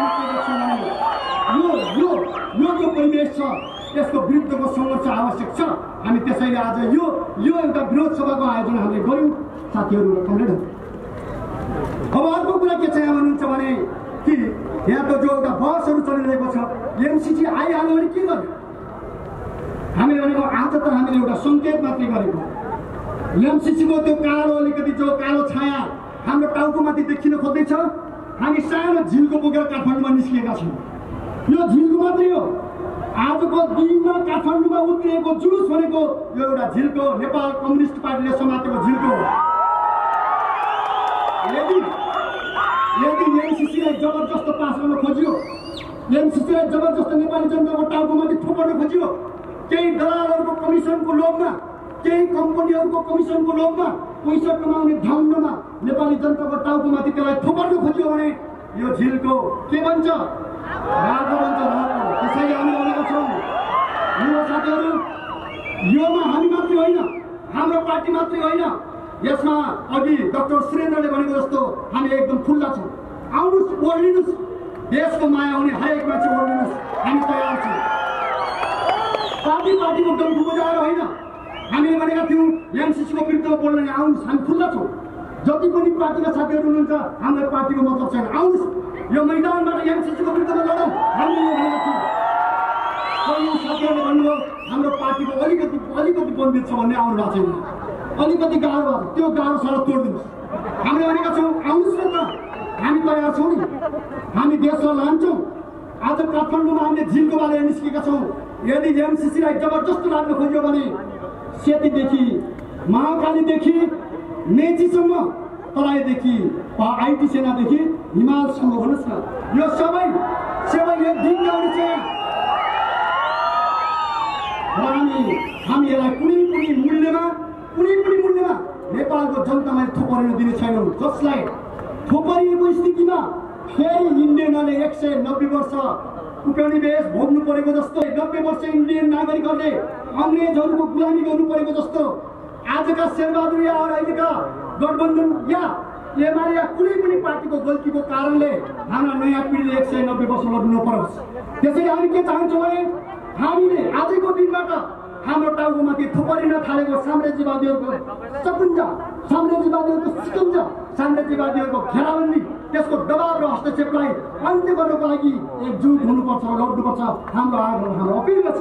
यो जो परिवेश छ यसको विरुद्धको सङ्घर्ष आवश्यक छ। हामी त्यसैले आज यो एउटा विरोध सभाको आयोजना हामीले गऱ्यौँ साथीहरू र कमरेडहरू। अब अर्को कुरा के छ यहाँ भन्नुहुन्छ भने कि यहाँ त जो एउटा बहसहरू चलिरहेको छ, एमसिसी आइहाल्यो भने के गर्ने? हामीले भनेको आज त हामीले एउटा सङ्केत मात्रै गरेको। एमसिसीको त्यो कालो अलिकति जो कालो छाया हाम्रो टाउकोमाथि देखिन खोज्दैछ। हामी सानो झिल्को बोकेर काठमाडौँमा निस्किएका छौँ। यो झिल्को मात्रै हो। आजको दिनमा काठमाडौँमा उत्रिएको जुलुस भनेको यो एउटा झिल्को, नेपाल कम्युनिस्ट पार्टीले समातेको झिल्को हो। यदि एमसिसीलाई जबरजस्त पास गर्न खोजियो, एमसिसीलाई जबरजस्त नेपाली जनताको टाउकोमाथि थोपर्न खोजियो, केही दलालहरूको कमिसनको लोभमा, केही कम्पनीहरूको कमिसनको लोभमा पैसा कमाउने ढङ्गमा नेपाली जनताको टाउकोमाथि त्यसलाई थोपर्न खोज्यो भने यो झिलको के बन्छ? रातो बन्छ, रातो। त्यसैले हामी भनेका छौँ युवा साथीहरू, योमा हामी मात्रै होइन, हाम्रो पार्टी मात्रै होइन, यसमा अघि डाक्टर सुरेन्द्रले भनेको जस्तो हामी एकदम खुल्ला छौँ। आउनुहोस्, ओर्लिनुहोस्, देशको माया हुने हरेक मान्छे ओर्लिनुहोस्, हामी तयार छौँ। पार्टीको डम्फु बजाएर होइन, हामीले भनेका थियौँ एमसिसीको विरुद्धमा बोल्न आउनुहोस्, हामी खुल्ला छौँ। जति पनि पार्टीका साथीहरू हुनुहुन्छ हामीलाई पार्टीको मतलब छैन, आउनुहोस् यो मैदानबाट एमसिसीको विरुद्धमा लडौँ, हामीले यो भनेका थियौँ। कयौँ साथीहरूले भन्नुभयो हाम्रो पार्टीको अलिकति बन्दित छ भन्ने आउनु भएको छैन, अलिकति गाह्रो भएको, त्यो गाह्रो साह्रो तोडिदिनुहोस्। हामीले भनेका छौँ आउनुहोस् न त, हामी तयार छौँ नि, हामी देशलाई लान्छौँ। आज काठमाडौँमा हामीले झिलको बारेर निस्केका छौँ। यदि एमसिसीलाई जबरजस्त लाग्न खोज्यो भने सेतीदेखि महाकालीदेखि मेचीसम्म, तराईदेखि आइटी सेनादेखि हिमालसम्म भन्नुहोस् न, यो सबै एक दिनका हुनेछ। र हामी यसलाई कुनै पनि मूल्यमा नेपालको जनतालाई थोपरिन दिने छैनौँ। जसलाई थोपरिएको स्थितिमा फेरि इन्डियनले 190 वर्ष उपनिवेश भोग्नु परेको जस्तो, 90 वर्ष इन्डियन नागरिकहरूले अङ्ग्रेजहरूको गुलामी गर्नु परेको जस्तो आजका शेरबहादुर या अहिलेका गठबन्धन या एमाले या कुनै पनि पार्टीको गल्तीको कारणले हाम्रा नयाँ पिँढीले 190 वर्ष लड्नु नपरोस्। त्यसैले हामी के चाहन्छौँ भने हामीले आजको दिनबाट हाम्रो टाउकोमाथि थोपरिन थालेको साम्राज्यवादीहरूको सकुन्जा, साम्राज्यवादीहरूको सिकुन्जा, साम्राज्यवादीहरूको घेराबन्दी, त्यसको दबाव र हस्तक्षेपलाई अन्त्य गर्नको लागि एकजुट हुनुपर्छ, लड्नुपर्छ, हाम्रो आग्रह, हाम्रो अपिल छ।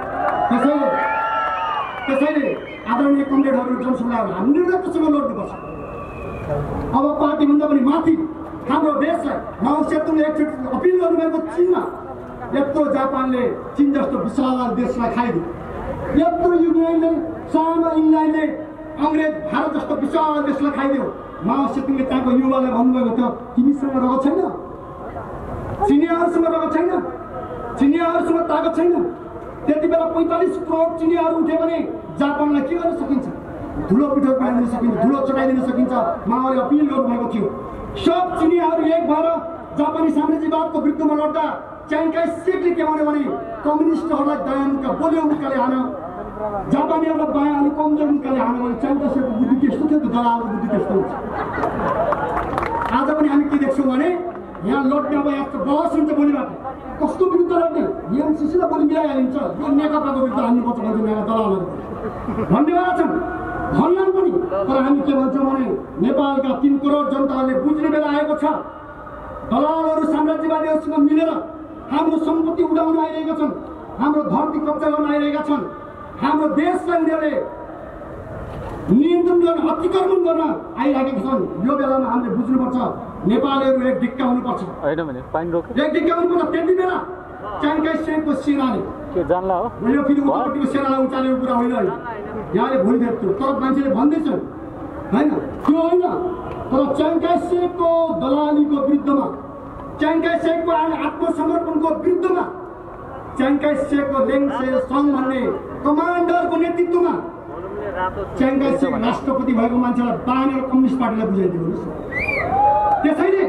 त्यसैले आदरणीय कमरेडहरू, जनसमुदायहरू, हामी निर्णयसँग लड्नुपर्छ। अब पार्टीभन्दा पनि माथि हाम्रो देशलाई माओ सेतुङले एकचोटि अपिल गर्नुभएको चीनमा, यत्रो जापानले चीन जस्तो विशाल देशलाई खाइदियो, यत्रो युक्रेनले, सानो इङ्ल्यान्डले अङ्ग्रेज भारत जस्तो विशाल देशलाई खाइदियो। माओ सेतुङले त्यहाँको युवालाई भन्नुभएको थियो तिमीसँग रगत छैन, चिनियाहरूसँग रगत छैन, चिनियाहरूसँग ताकत छैन। त्यति बेला 45 करोड चिनियाहरू उठ्यो भने जापानलाई के गर्न सकिन्छ? धुलो पिठो बनाइदिन सकिन्छ, धुलो चटाइदिन सकिन्छ। माओले अपिल गर्नुभएको थियो सब चिनियाहरू एक भएर जापानी साम्राज्यवादको विरुद्धमा लड्दा च्याङ्काई सेकले के भन्यो भने कम्युनिस्टहरूलाई दायाँ मुखा, बलियो मुखाले हान, जापानीहरूलाई बायाँ अलिक कमजोर मुखाले हान भने च्याङ्काई सेकको बुद्धि त्यस्तो थियो, दलालको बुद्धि त्यस्तो हुन्छ। आज पनि हामी के देख्छौँ भने यहाँ लड्ने अब यस्तो बहस हुन्छ भोलिबाट, कस्तो विरुद्ध लड्ने? एमसिसीलाई भोलि मिलाइहालिन्छ, यो नेकपाको विरुद्ध हाल्नुपर्छ भन्छ यहाँ दलालहरू भन्नेवाला छन्, भन्लान् पनि। तर हामी के भन्छौँ भने नेपालका 3 करोड जनताहरूले बुझ्ने बेला आएको छ। दलालहरू साम्राज्यवादीहरूसँग मिलेर हाम्रो सम्पत्ति उडाउन आइरहेका छन्, हाम्रो धरती कब्जा गर्न आइरहेका छन्, हाम्रो देशलाई उनीहरूले नियन्त्रण गर्न, अतिक्रमण गर्न आइरहेका छन्। यो बेलामा हामीले बुझ्नुपर्छ नेपालीहरू एक ढिक्का हुनुपर्छ, एक ढिक्का हुनुपर्छ। त्यति बेला च्याङ्काई सेकको सेनाले के जानला हो, यो फेरि उत्तरपट्टिको सेनालाई उचालेको कुरा होइन, यहाँले भोलि भेट्थ्यो। तर मान्छेले भन्दैछन् होइन, त्यो होइन। तर च्याङ्काई सेकको दलालीको विरुद्धमा, च्याङ्काई सेकको आत्मसमर्पणको विरुद्धमा, च्याङ्काई सेकको लेङसे सङ भन्ने कमान्डरको नेतृत्वमा च्याङ्काई सेक राष्ट्रपति भएको मान्छेलाई बानेर कम्युनिस्ट पार्टीलाई बुझाइदिनुहोस्। त्यसैले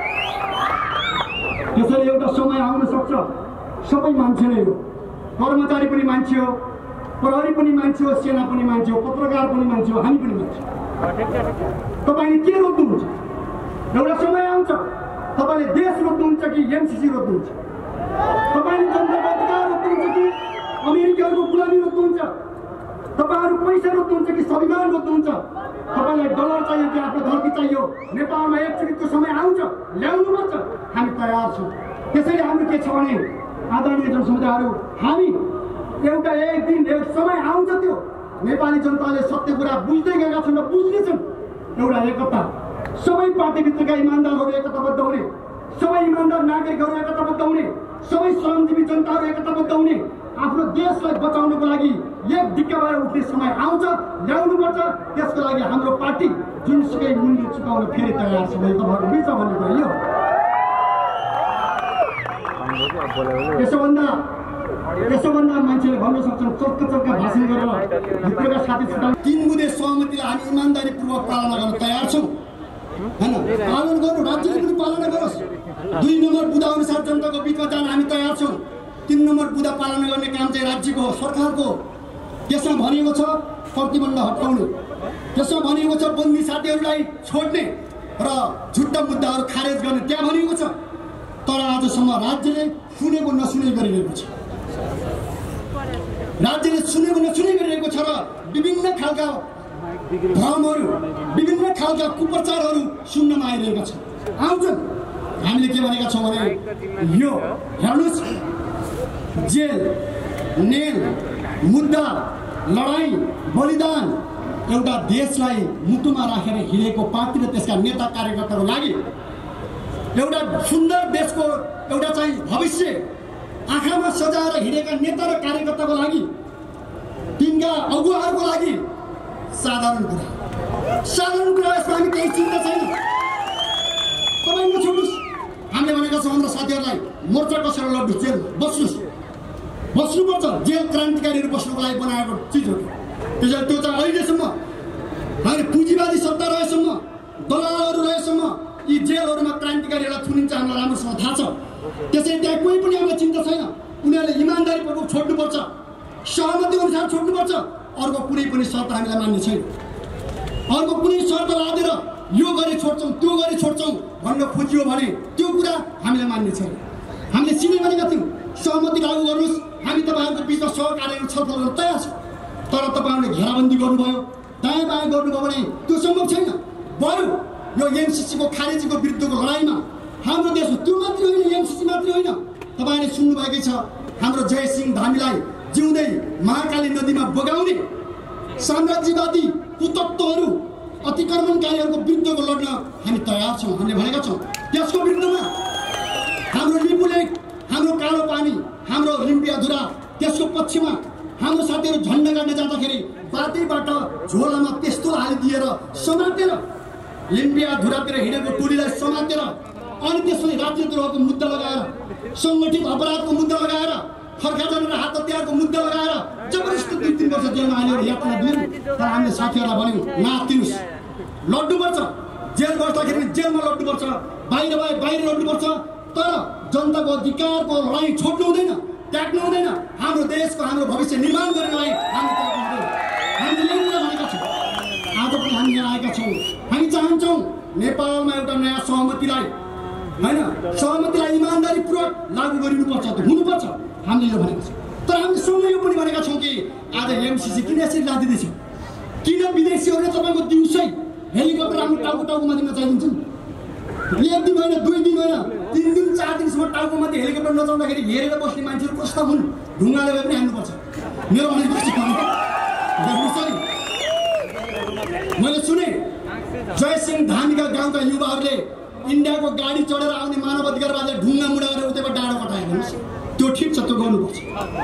एउटा समय आउन सक्छ, सबै मान्छे नै हो, कर्मचारी पनि मान्छे हो, प्रहरी पनि मान्छे हो, सेना पनि मान्छे हो, पत्रकार पनि मान्छे हो, हामी पनि मान्छे। तपाईँले के रोक्नुहुन्छ? एउटा समय आउँछ तपाईँले देश रोक्नुहुन्छ कि एमसिसी रोक्नुहुन्छ? तपाईँले जनताको अधिकार रोक्नुहुन्छ कि अमेरिकाहरूको गुलामी रोक्नुहुन्छ? तपाईँहरू पैसा रोक्नुहुन्छ कि स्वाभिमान रोक्नुहुन्छ? तपाईँलाई डलर चाहियो कि आफ्नो धरती चाहियो? नेपालमा एकचोटिको समय आउँछ, ल्याउनुपर्छ, हामी तयार छौँ। त्यसैले हाम्रो के छ भने आदरणीय जनसमुदायहरू, हामी एउटा एक दिन एक समय आउँछ, त्यो नेपाली जनताले सत्य कुरा बुझ्दै गएका छन् र बुझ्नेछन्। एउटा एकता, सबै पार्टीभित्रका इमान्दारहरू एकताबद्ध हुने, सबै इमान्दार नागरिकहरू एकताबद्ध हुने, सबै श्रमजीवी जनताहरू एकताबद्ध हुने, आफ्नो देशलाई बचाउनको लागि एक ढिक्का भएर उठ्ने समय आउँछ, ल्याउनुपर्छ। त्यसको लागि हाम्रो पार्टी जुनसुकै मूल्य चुकाउन फेरि तयार छ। तपाईँहरू बिच भनेको यो। यसोभन्दा त्यसो भन्दा मान्छेले भन्न सक्छन् चर्का भाषण गरेर भित्रका साथी छुटा 3 बुँदे सहमतिलाई हामी इमानदारीपूर्वक पालना गर्न तयार छौँ हैन। पालन गर्नु, राज्यले पनि पालना गरोस्। 2 नम्बर बुँदा अनुसार जनताको बिचमा जान हामी तयार छौँ। 3 नम्बर बुँदा पालना गर्ने काम चाहिँ राज्यको हो, सरकारको। त्यसमा भनिएको छ प्रतिबन्ध हटाउने, त्यसमा भनिएको छ बन्दी साथीहरूलाई छोड्ने र झुट्टा मुद्दाहरू खारेज गर्ने, त्यहाँ भनिएको छ। तर आजसम्म राज्यले सुनेको नसुने गरिरहेको छ, राज्यले सुनेको नसुने गरिरहेको छ र विभिन्न खालका भ्रमहरू, विभिन्न खालका कुप्रचारहरू सुन्नमा आइरहेका छन्, आउँछन्। हामीले के भनेका छौँ भने यो हेर्नुहोस्, जेल, नेल, मुद्दा, लडाईँ, बलिदान एउटा देशलाई मुटुमा राखेर हिँडेको पार्टी र त्यसका नेता कार्यकर्ताको लागि, एउटा सुन्दर देशको एउटा चाहिँ भविष्य आँखामा सजाएर हिँडेका नेता र कार्यकर्ताको लागि, तिनका अगुवाहरूको लागि साधारण कुरा, साधारण कुरा। यसमा हामी केही चिन्ता छैन। तपाईँ नछोड्नुहोस्। हामीले भनेका छौँ हाम्रो साथीहरूलाई मोर्चा कसेर लड्नुहोस्, जेल बस्नुपर्छ। जेल क्रान्तिकारीहरू बस्नुको लागि बनाएको चिज हो। त्यसैले त्यो चाहिँ अहिलेसम्म होइन, पुँजीवादी सत्ता रहेसम्म, दलालहरू रहेसम्म यी जेलहरूमा क्रान्तिकारीहरूलाई थुनिन्छ, हामीलाई राम्रोसँग थाहा छ। त्यसैले त्यहाँ कोही पनि हामीलाई चिन्ता छैन। उनीहरूले इमान्दारीपूर्वक छोड्नुपर्छ, सहमति अनुसार छोड्नुपर्छ। अर्को कुनै पनि शर्त हामीलाई मान्ने छैन। अर्को कुनै शर्त लादेर यो गरी छोड्छौँ, त्यो गरी छोड्छौँ भन्न खोजियो भने त्यो कुरा हामीले मान्ने छैन। हामीले सिधै भनेका थियौँ सहमति लागू गर्नुहोस्, हामी तपाईँहरूको बिचमा सहकार्यहरू छलफल गर्न तयार छौँ। तर तपाईँहरूले घेराबन्दी गर्नुभयो, दायाँ बायाँ गर्नुभयो भने त्यो सम्भव छैन। बरु यो एमसिसीको खारेजीको विरुद्धको लडाइँमा हाम्रो देशमा त्यो मात्रै होइन, एमसिसी मात्रै होइन, तपाईँले सुन्नुभएकै छ हाम्रो जयसिंह धामीलाई जिउँदै महाकाली नदीमा बगाउने साम्राज्यवादी कुतत्वहरू, अतिक्रमणकारीहरूको विरुद्धको लड्न हामी तयार छौँ। हामीले भनेका छौँ त्यसको विरुद्धमा हाम्रो लिपुलेक, हाम्रो कालो पानी, हाम्रो लिम्पियाधुरा, त्यसको पक्षमा हाम्रो साथीहरू झन्डा गाड्न जाँदाखेरि बाटैबाट झोलामा पेस्तोल हालिदिएर समातेर लिम्पियाधुरातिर हिँडेको टोलीलाई समातेर, अनि त्यसपछि राज्यद्रोहको मुद्दा लगाएर, सङ्गठित अपराधको मुद्दा लगाएर, खर्खाजन र हात हतियारको मुद्दा लगाएर जबरजस्ती 2-3 वर्ष जेलमा हालेर यातना दियौँ। तर हामीले साथीहरूलाई भन्यौँ नातिनुहोस्, लड्नुपर्छ। जेल बस्दाखेरि जेलमा लड्नुपर्छ, बाहिर लड्नुपर्छ। तर जनताको अधिकारको लडाइँ छोड्नु हुँदैन, त्याग्नु हुँदैन। हाम्रो देशको, हाम्रो भविष्य निर्माण गर्नलाई हामी त्याग्नु हुँदैन। हामीले यही कुरा भनेका छौँ। आज पनि हामी यहाँ आएका छौँ। हामी चाहन्छौँ नेपालमा एउटा नयाँ सहमतिलाई इमान्दारीपूर्वक लागू गरिनुपर्छ, हुनुपर्छ। हामीले यो भनेका छौँ। तर हामीले सँगै यो पनि भनेका छौँ कि आज एमसिसी किन यसरी लादिँदैछ? किन विदेशीहरूले तपाईँको दिउँसै हेलिकप्टर आफ्नो टाउकोमाथि नचाइदिन्छन्? 1 दिन होइन, 2 दिन होइन, 3 दिन 4 दिनसम्म टाउकोमाथि हेलिकप्टर नचाउँदाखेरि हेरेर बस्ने मान्छेहरू कस्ता हुन्? ढुङ्गाले भए पनि हान्नुपर्छ। मेरो भनेको मैले सुने जयसिंह धामीका गाउँका युवाहरूले इन्डियाको गाडी चढेर आउने मानव अधिकारवादीले ढुङ्गा मुडा गरेर उतैबाट डाँडो कटाएकोस्। त्यो ठिक छ, त्यो गर्नुपर्छ।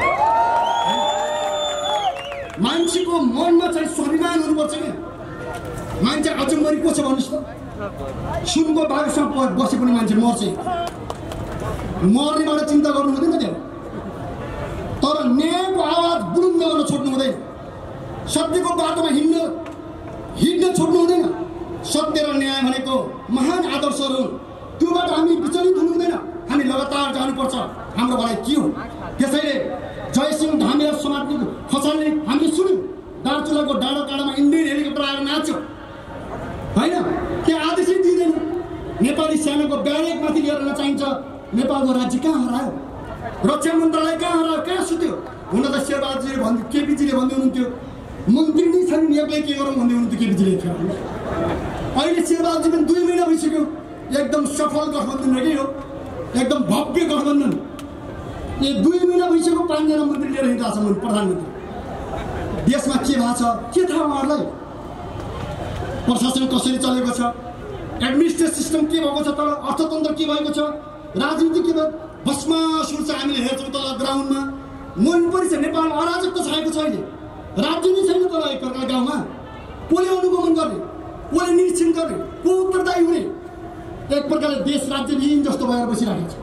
मान्छेको मनमा चाहिँ स्वाभिमान हुनुपर्छ क्या। मान्छे अचम्मरी को छ भन्नुहोस् त? सुनको बागसँग बसे पनि मान्छे मर्छ, मर्नेबाट चिन्ता गर्नु हुँदैन त्यो। तर न्यायको आवाज बुलुन्द गर्न छोड्नु हुँदैन, सत्यको बाटोमा हिँड्न छोड्नु हुँदैन। सत्य र न्याय भनेको महान आदर्शहरू, त्योबाट हामी विचलित हुनु हुँदैन। हामी लगातार जानुपर्छ। हाम्रो भनाइ के हो? त्यसैले जयसिंह धामीलाई समात्ने खसाल्ने हामीले सुन्यौँ। दार्चुलाको डाँडो काँडामा इन्डियन हेलिकप्टर आएर नाच्यो होइन, त्यहाँ आदेशै दिँदैन। नेपाली सेनाको ब्यारेकमाथि लिएर नचाहिन्छ। नेपालको राज्य कहाँ हरायो? रक्षा मन्त्रालय कहाँ हरायो? कहाँ सुत्यो? हुन त शेरबहादुरजीले भन्दै, केपीजीले भन्दै हुनुहुन्थ्यो मन्त्री नै छैन, एक्लै के गरौँ भन्दै हुनुहुन्थ्यो केपीजीले। अहिले शेरबहादुरजी पनि 2 महिना भइसक्यो। एकदम सफल गठबन्धन रह्यो, एकदम भव्य गठबन्धन। 2 महिना भइसक्यो 5 जना मन्त्री लिएर हिँड्दा छ प्रधानमन्त्री। देशमा के भएको छ के थाहा उहाँहरूलाई? प्रशासन कसरी चलेको छ, एडमिनिस्ट्रेटिभ सिस्टम के भएको छ, तर अर्थतन्त्र के भएको छ, राजनीति के भयो? भस्मासुर चाहिँ हामीले हेर्छौँ तल ग्राउन्डमा। मन पनि छ नेपालमा अराजकता छाएको छ। अहिले राज्य नै छैन तल एक प्रकार गाउँमा। कसले अनुगमन गर्ने, कसले निरीक्षण गर्ने, को उत्तरदायी हुने? एक प्रकारले देश राज्यविहीन जस्तो भएर बसिरहेको छ।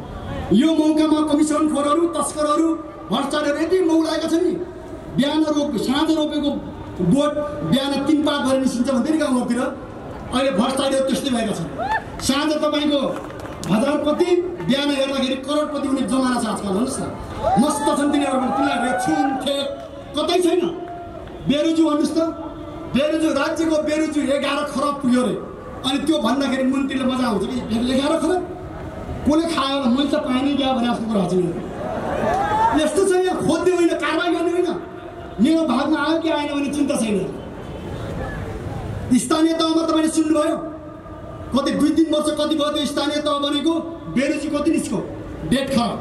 यो मौकामा कमिसनखोरहरू, तस्करहरू, भ्रष्टाचारहरू यति मौलाएका छन् नि। बिहान साँझ रोपेको बोट बिहान 3 पात भएर निस्किन्छ भन्दै गाउँतिर। अहिले भ्रष्टाचारहरू त्यस्तै भएका छन्। साँझ तपाईँको हजारपति, बिहान हेर्दाखेरि करोडपति हुने जमाना छ आजकल। हेर्नुहोस् न, मस्त छन् तिनीहरू। तिनीहरूले छुन ठेक कतै छैन। बेरुजु भन्नुहोस् त, बेरुजु राज्यको बेरुजु 11 खरब पुग्यो अरे। अनि त्यो भन्दाखेरि मन्त्रीले मजा आउँछ कि 11 खरब कसले खायो होला, मैले त पाएँ नि क्या भने जस्तो कुरा छ। यस्तो छ, यहाँ खोज्ने होइन, कारवाही गर्ने होइन। मेरो भागमा आयो कि आएन भने चिन्ता छैन। स्थानीय तहमा तपाईँले सुन्नुभयो कति 2-3 वर्ष कति भयो त्यो स्थानीय तह बनेको, बेरुजी कति निस्क्यो, डेट खराब।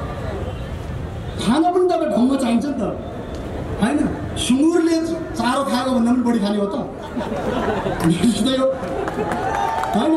खाना पनि तपाईँ ढङ्ग चाहिन्छ नि त होइन। सुँगुरले चारो खाएको भन्दा पनि बढी खाने हो त हो होइन।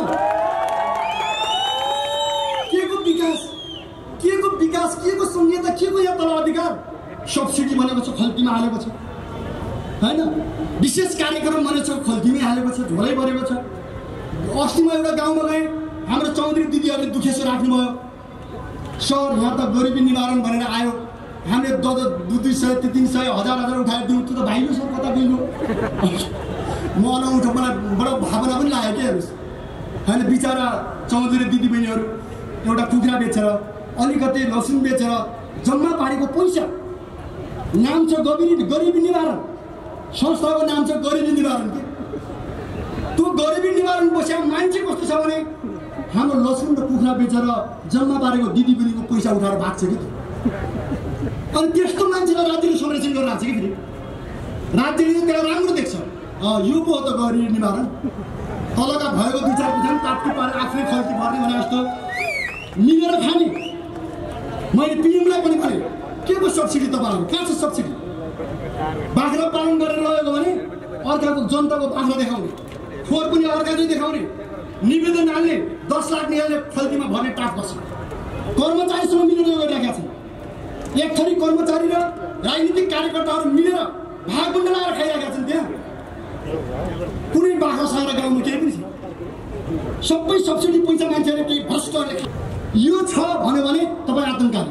के को संहिता, के को यहाँ तल अधिकार? सब्सिडी भनेको छ खल्तीमा हालेको छ होइन। विशेष कार्यक्रम भनेको छ खल्तीमै हालेको छ, झोलै परेको छ। अस्ति म एउटा गाउँमा गएँ, हाम्रो चौधरी दिदीहरूले दुखेसो राख्नुभयो। सर यहाँ त गरिबी निवारण भनेर आयो, हामीले 200, 300, 1000 उठाएर दिउँ। त्यो त भाइलो सर कता दिनु म नउठ, मलाई बडो भावना पनि लाग्यो क्या हेर्नुहोस् होइन। बिचरा चौधरी दिदीबहिनीहरू एउटा कुखुरा बेचेर, अलिकति लसुन बेचेर जम्मा पारेको पैसा, नाम छ गरिबी निवारण संस्थाको नाम छ गरिबी निवारण। के त्यो गरिबी निवारण बस्या मान्छे कस्तो छ भने हाम्रो लसुन र कुखुरा बेचेर जम्मा पारेको दिदीबहिनीको पैसा उठाएर भाग्छ कि। अनि त्यस्तो मान्छेलाई राज्यले संरक्षण गरेर राख्छ कि। फेरि राज्यले त्यसलाई राम्रो देख्छ, यो पो हो त गरिबी निवारण। तलका भएको 2-4 पुछान ताप्ती पारेर आफ्नै खल्ती पर्ने भने जस्तो मिलेर खाने। मैले पिएमलाई पनि भने के को सब्सिडी तपाईँहरू, कहाँ छ सब्सिडी? बाख्रा पालन गरेर लगेको भने अर्काको जनताको बाख्रा देखाउने, खोर पनि अर्काकै देखाउने, निवेदन हाल्ने, 10 लाख निहाल्ने खल्तीमा भर्ने टाप बस्छ। कर्मचारीसँग मिलेर गरिरहेका छन्। एक थरी कर्मचारी र राजनीतिक कार्यकर्ताहरू मिलेर भागबन्ड लगाएर खाइरहेका छन्। त्यहाँ कुनै बाख्रा सारा गाउँमा केही पनि छैन। सबै सब्सिडी पैसा मान्छेहरूले केही भ्रष्टहरूले। यो छ भन्यो भने तपाईँ आतङ्ककारी,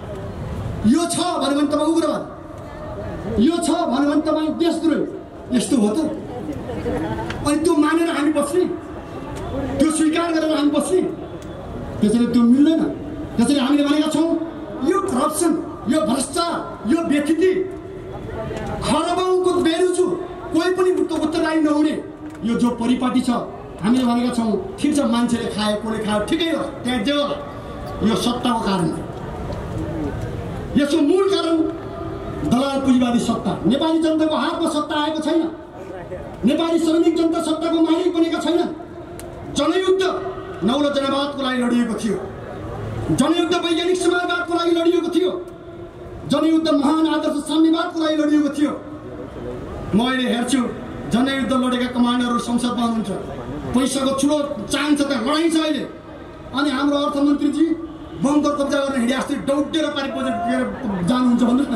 यो छ भन्यो भने तपाईँ उग्रवाद, यो छ भन्यो भने तपाईँ देशद्रोही। यस्तो हो त? अनि त्यो मानेर हामी बस्ने, त्यो स्वीकार गरेर हामी बस्ने? त्यसैले त्यो मिल्दैन। त्यसैले हामीले भनेका छौँ यो करप्सन, यो भ्रष्टाचार, यो व्यथिति, खरबौँको बेरुजु, कोही पनि उत्तरदायी नहुने यो जो परिपाटी छ, हामीले भनेका छौँ ठिक छ, मान्छेले खायो, कसले खायो ठिकै हो, त्यहाँ जे होला। यो सत्ताको कारण हो। यसको मूल कारण दलाल पुँजीवादी सत्ता। नेपाली जनताको हातमा सत्ता आएको छैन। नेपाली श्रमिक जनता सत्ताको मालिक बनेका छैनन्। जनयुद्ध नौलो जनवादको लागि लडिएको थियो, जनयुद्ध वैज्ञानिक समाजवादको लागि लडिएको थियो, जनयुद्ध महान आदर्श साम्यवादको लागि लडिएको थियो। म अहिले हेर्छु जनयुद्ध लडेका कमान्डरहरू संसदमा हुनुहुन्छ, पैसाको ठुलो चान्स छ, त्यहाँ लडाइँ छ अहिले। अनि हाम्रो अर्थमन्त्रीजी बमको कब्जा गर्न हिँडे जस्तै दौडेर पारि बजेट जानुहुन्छ भन्नुहोस् न।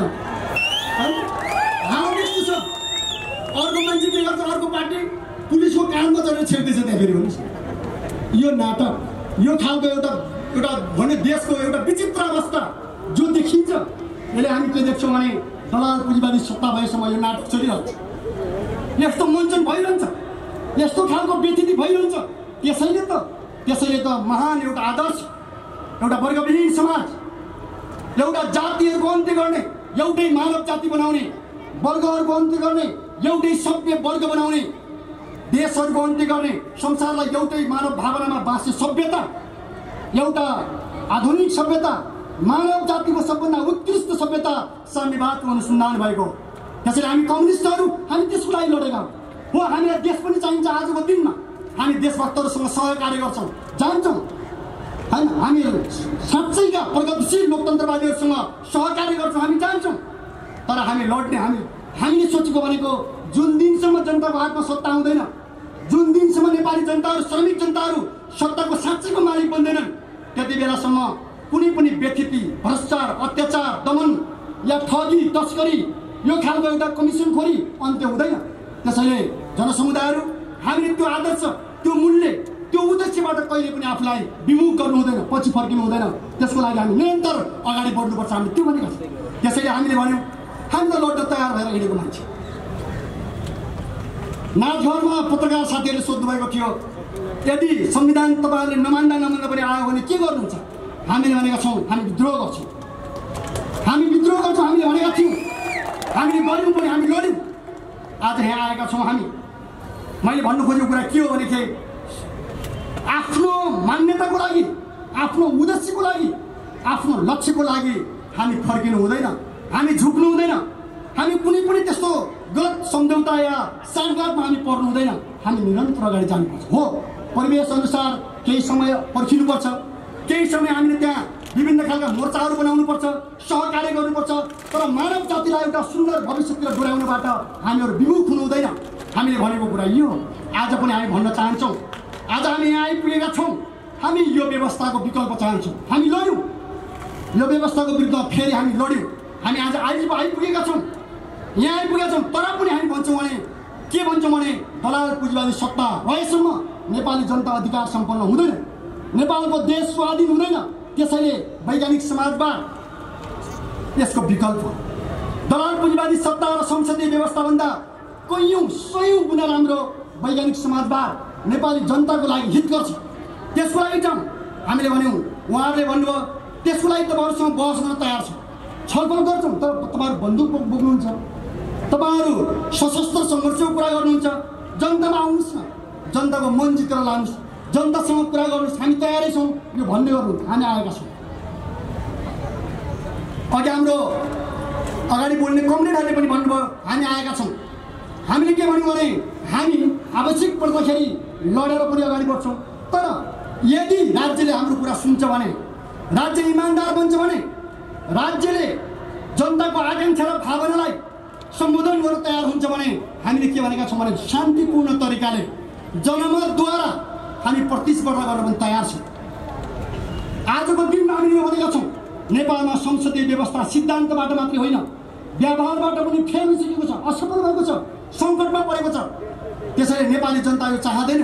हाल यस्तो छ, अर्को मान्छे के गर्छ, अर्को पार्टी पुलिसको काममा चढेर छेक्दैछ त्यहाँ। फेरि भन्नुहोस् यो नाटक, यो खालको एउटा भने देशको एउटा विचित्र अवस्था जो देखिन्छ, यसले हामी के देख्छौँ भने दलाल पुँजीवादी सत्ता भएसम्म यो नाटक चलिरहन्छ। यस्तो मञ्चन भइरहन्छ, यस्तो खालको व्यथिति भइरहन्छ। त्यसैले त महान एउटा आदर्श, एउटा वर्गविहीन समाज, एउटा जातिहरूको अन्त्य गर्ने, एउटै मानव जाति बनाउने, वर्गहरूको अन्त्य गर्ने, एउटै सभ्य वर्ग बनाउने, देशहरूको अन्त्य गर्ने, संसारलाई एउटै मानव भावनामा बाँच्ने सभ्यता, एउटा आधुनिक सभ्यता, मानव जातिको सबभन्दा उत्कृष्ट सभ्यता साम्यवादको अनुसन्धान भएको। त्यसैले हामी कम्युनिस्टहरू हामी त्यसको लागि लडेका हो। हामीलाई देश पनि चाहिन्छ। आजको दिनमा हामी देशभक्तहरूसँग सहकार्य गर्छौँ, जान्छौँ होइन। हामी साँच्चैका प्रगतिशील लोकतन्त्रवादीहरूसँग सहकार्य गर्छौँ, हामी जान्छौँ। तर हामी लड्ने, हामीले सोचेको भनेको जुन दिनसम्म जनताको हातमा सत्ता आउँदैन, जुन दिनसम्म नेपाली जनताहरू, श्रमिक जनताहरू सत्ताको साँच्चैको मालिक बन्दैनन्, त्यति बेलासम्म कुनै पनि व्यथिति, भ्रष्टाचार, अत्याचार, दमन या ठगी, तस्करी, यो खालको एउटा कमिसनखोरी अन्त्य हुँदैन। त्यसैले जनसमुदायहरू हामीले त्यो आदर्श, त्यो मूल्य, त्यो उद्देश्यबाट कहिले पनि आफूलाई विमुख गर्नु हुँदैन, पछि फर्किनु हुँदैन। त्यसको लागि हामी निरन्तर अगाडि बढ्नुपर्छ। हामीले त्यो भनेको छ। त्यसैले हामीले भन्यौँ हामी त लड्न तयार भएर हिँडेको मान्छे। नाचघरमा पत्रकार साथीहरूले सोध्नु भएको थियो यदि संविधान तपाईँहरूले नमान्दा पनि आयो भने के गर्नुहुन्छ? हामीले भनेका छौँ हामी विद्रोह गर्छौँ। हामी विद्रोह गर्छौँ हामीले भनेका थियौँ। हामीले गऱ्यौँ पनि, हामी लड्यौँ। आज यहाँ आएका छौँ हामी। मैले भन्नु खोजेको कुरा के हो भनेदेखि आफ्नो मान्यताको लागि, आफ्नो उद्देश्यको लागि, आफ्नो लक्ष्यको लागि हामी फर्किनु हुँदैन, हामी झुक्नु हुँदैन, हामी कुनै पनि त्यस्तो गलत सम्झौता या साँठगाँठमा हामी पर्नु हुँदैन। हामी निरन्तर अगाडि जानुपर्छ। हो, परिवेश अनुसार केही समय पर्खिनुपर्छ, केही समय हामीले त्यहाँ विभिन्न खालका मोर्चाहरू बनाउनुपर्छ, सहकार्य गर्नुपर्छ। तर मानव जातिलाई एउटा सुन्दर भविष्यतिर डोर्याउनबाट हामीहरू विमुख हुनु हुँदैन। हामीले भनेको कुरा यो हो। आज पनि हामी भन्न चाहन्छौँ, आज हामी यहाँ आइपुगेका छौँ। हामी यो व्यवस्थाको विकल्प चाहन्छौँ। हामी लड्यौँ, यो व्यवस्थाको विरुद्ध फेरि हामी लड्यौँ। हामी आज आइपुगेका छौँ, यहाँ आइपुगेका छौँ। तर पनि हामी भन्छौँ भने के भन्छौँ भने दलाल पुँजीवादी सत्ता रहेसम्म नेपाली जनता अधिकार सम्पन्न हुँदैन, नेपालको देश स्वाधीन हुँदैन। त्यसैले वैज्ञानिक समाजवाद यसको विकल्प हो। दलाल पुँजीवादी सत्ता र संसदीय व्यवस्थाभन्दा कैयौँ सयौँ गुणा राम्रो वैज्ञानिक समाजवाद नेपाली जनताको लागि हित गर्छ। त्यसको लागि चाहिँ हामीले भन्यौँ, उहाँहरूले भन्नुभयो त्यसको लागि तपाईँहरूसँग बहस गर्न तयार छौँ, छलफल गर्छौँ। तर तपाईँहरू बन्दुक बोक्नुहुन्छ, तपाईँहरू सशस्त्र सङ्घर्षको कुरा गर्नुहुन्छ। जनतामा आउनुहोस् न, जनताको मन जितेर लानुहोस्, जनतासँग कुरा गर्नुहोस्। हामी तयारै छौँ यो भन्ने गर्नु। हामी आएका छौँ। अघि हाम्रो अगाडि बोल्ने कमरेडहरूले पनि भन्नुभयो हामी आएका छौँ। हामीले के भन्यौँ भने हामी आवश्यक पर्दाखेरि लडेर पनि अगाडि बढ्छौँ। तर यदि राज्यले हाम्रो कुरा सुन्छ भने, राज्य इमान्दार बन्छ भने, राज्यले जनताको आकाङ्क्षा र भावनालाई सम्बोधन गर्न तयार हुन्छ भने हामीले के भनेका छौँ भने शान्तिपूर्ण तरिकाले जनमतद्वारा हामी प्रतिस्पर्धा गर्न पनि तयार छौँ। आजको दिनमा हामीले भनेका छौँ नेपालमा संसदीय व्यवस्था सिद्धान्तबाट मात्रै होइन व्यवहारबाट पनि फेलिसकेको छ, असफल भएको छ, सङ्कटमा परेको छ। त्यसैले नेपाली जनता यो चाहँदैन।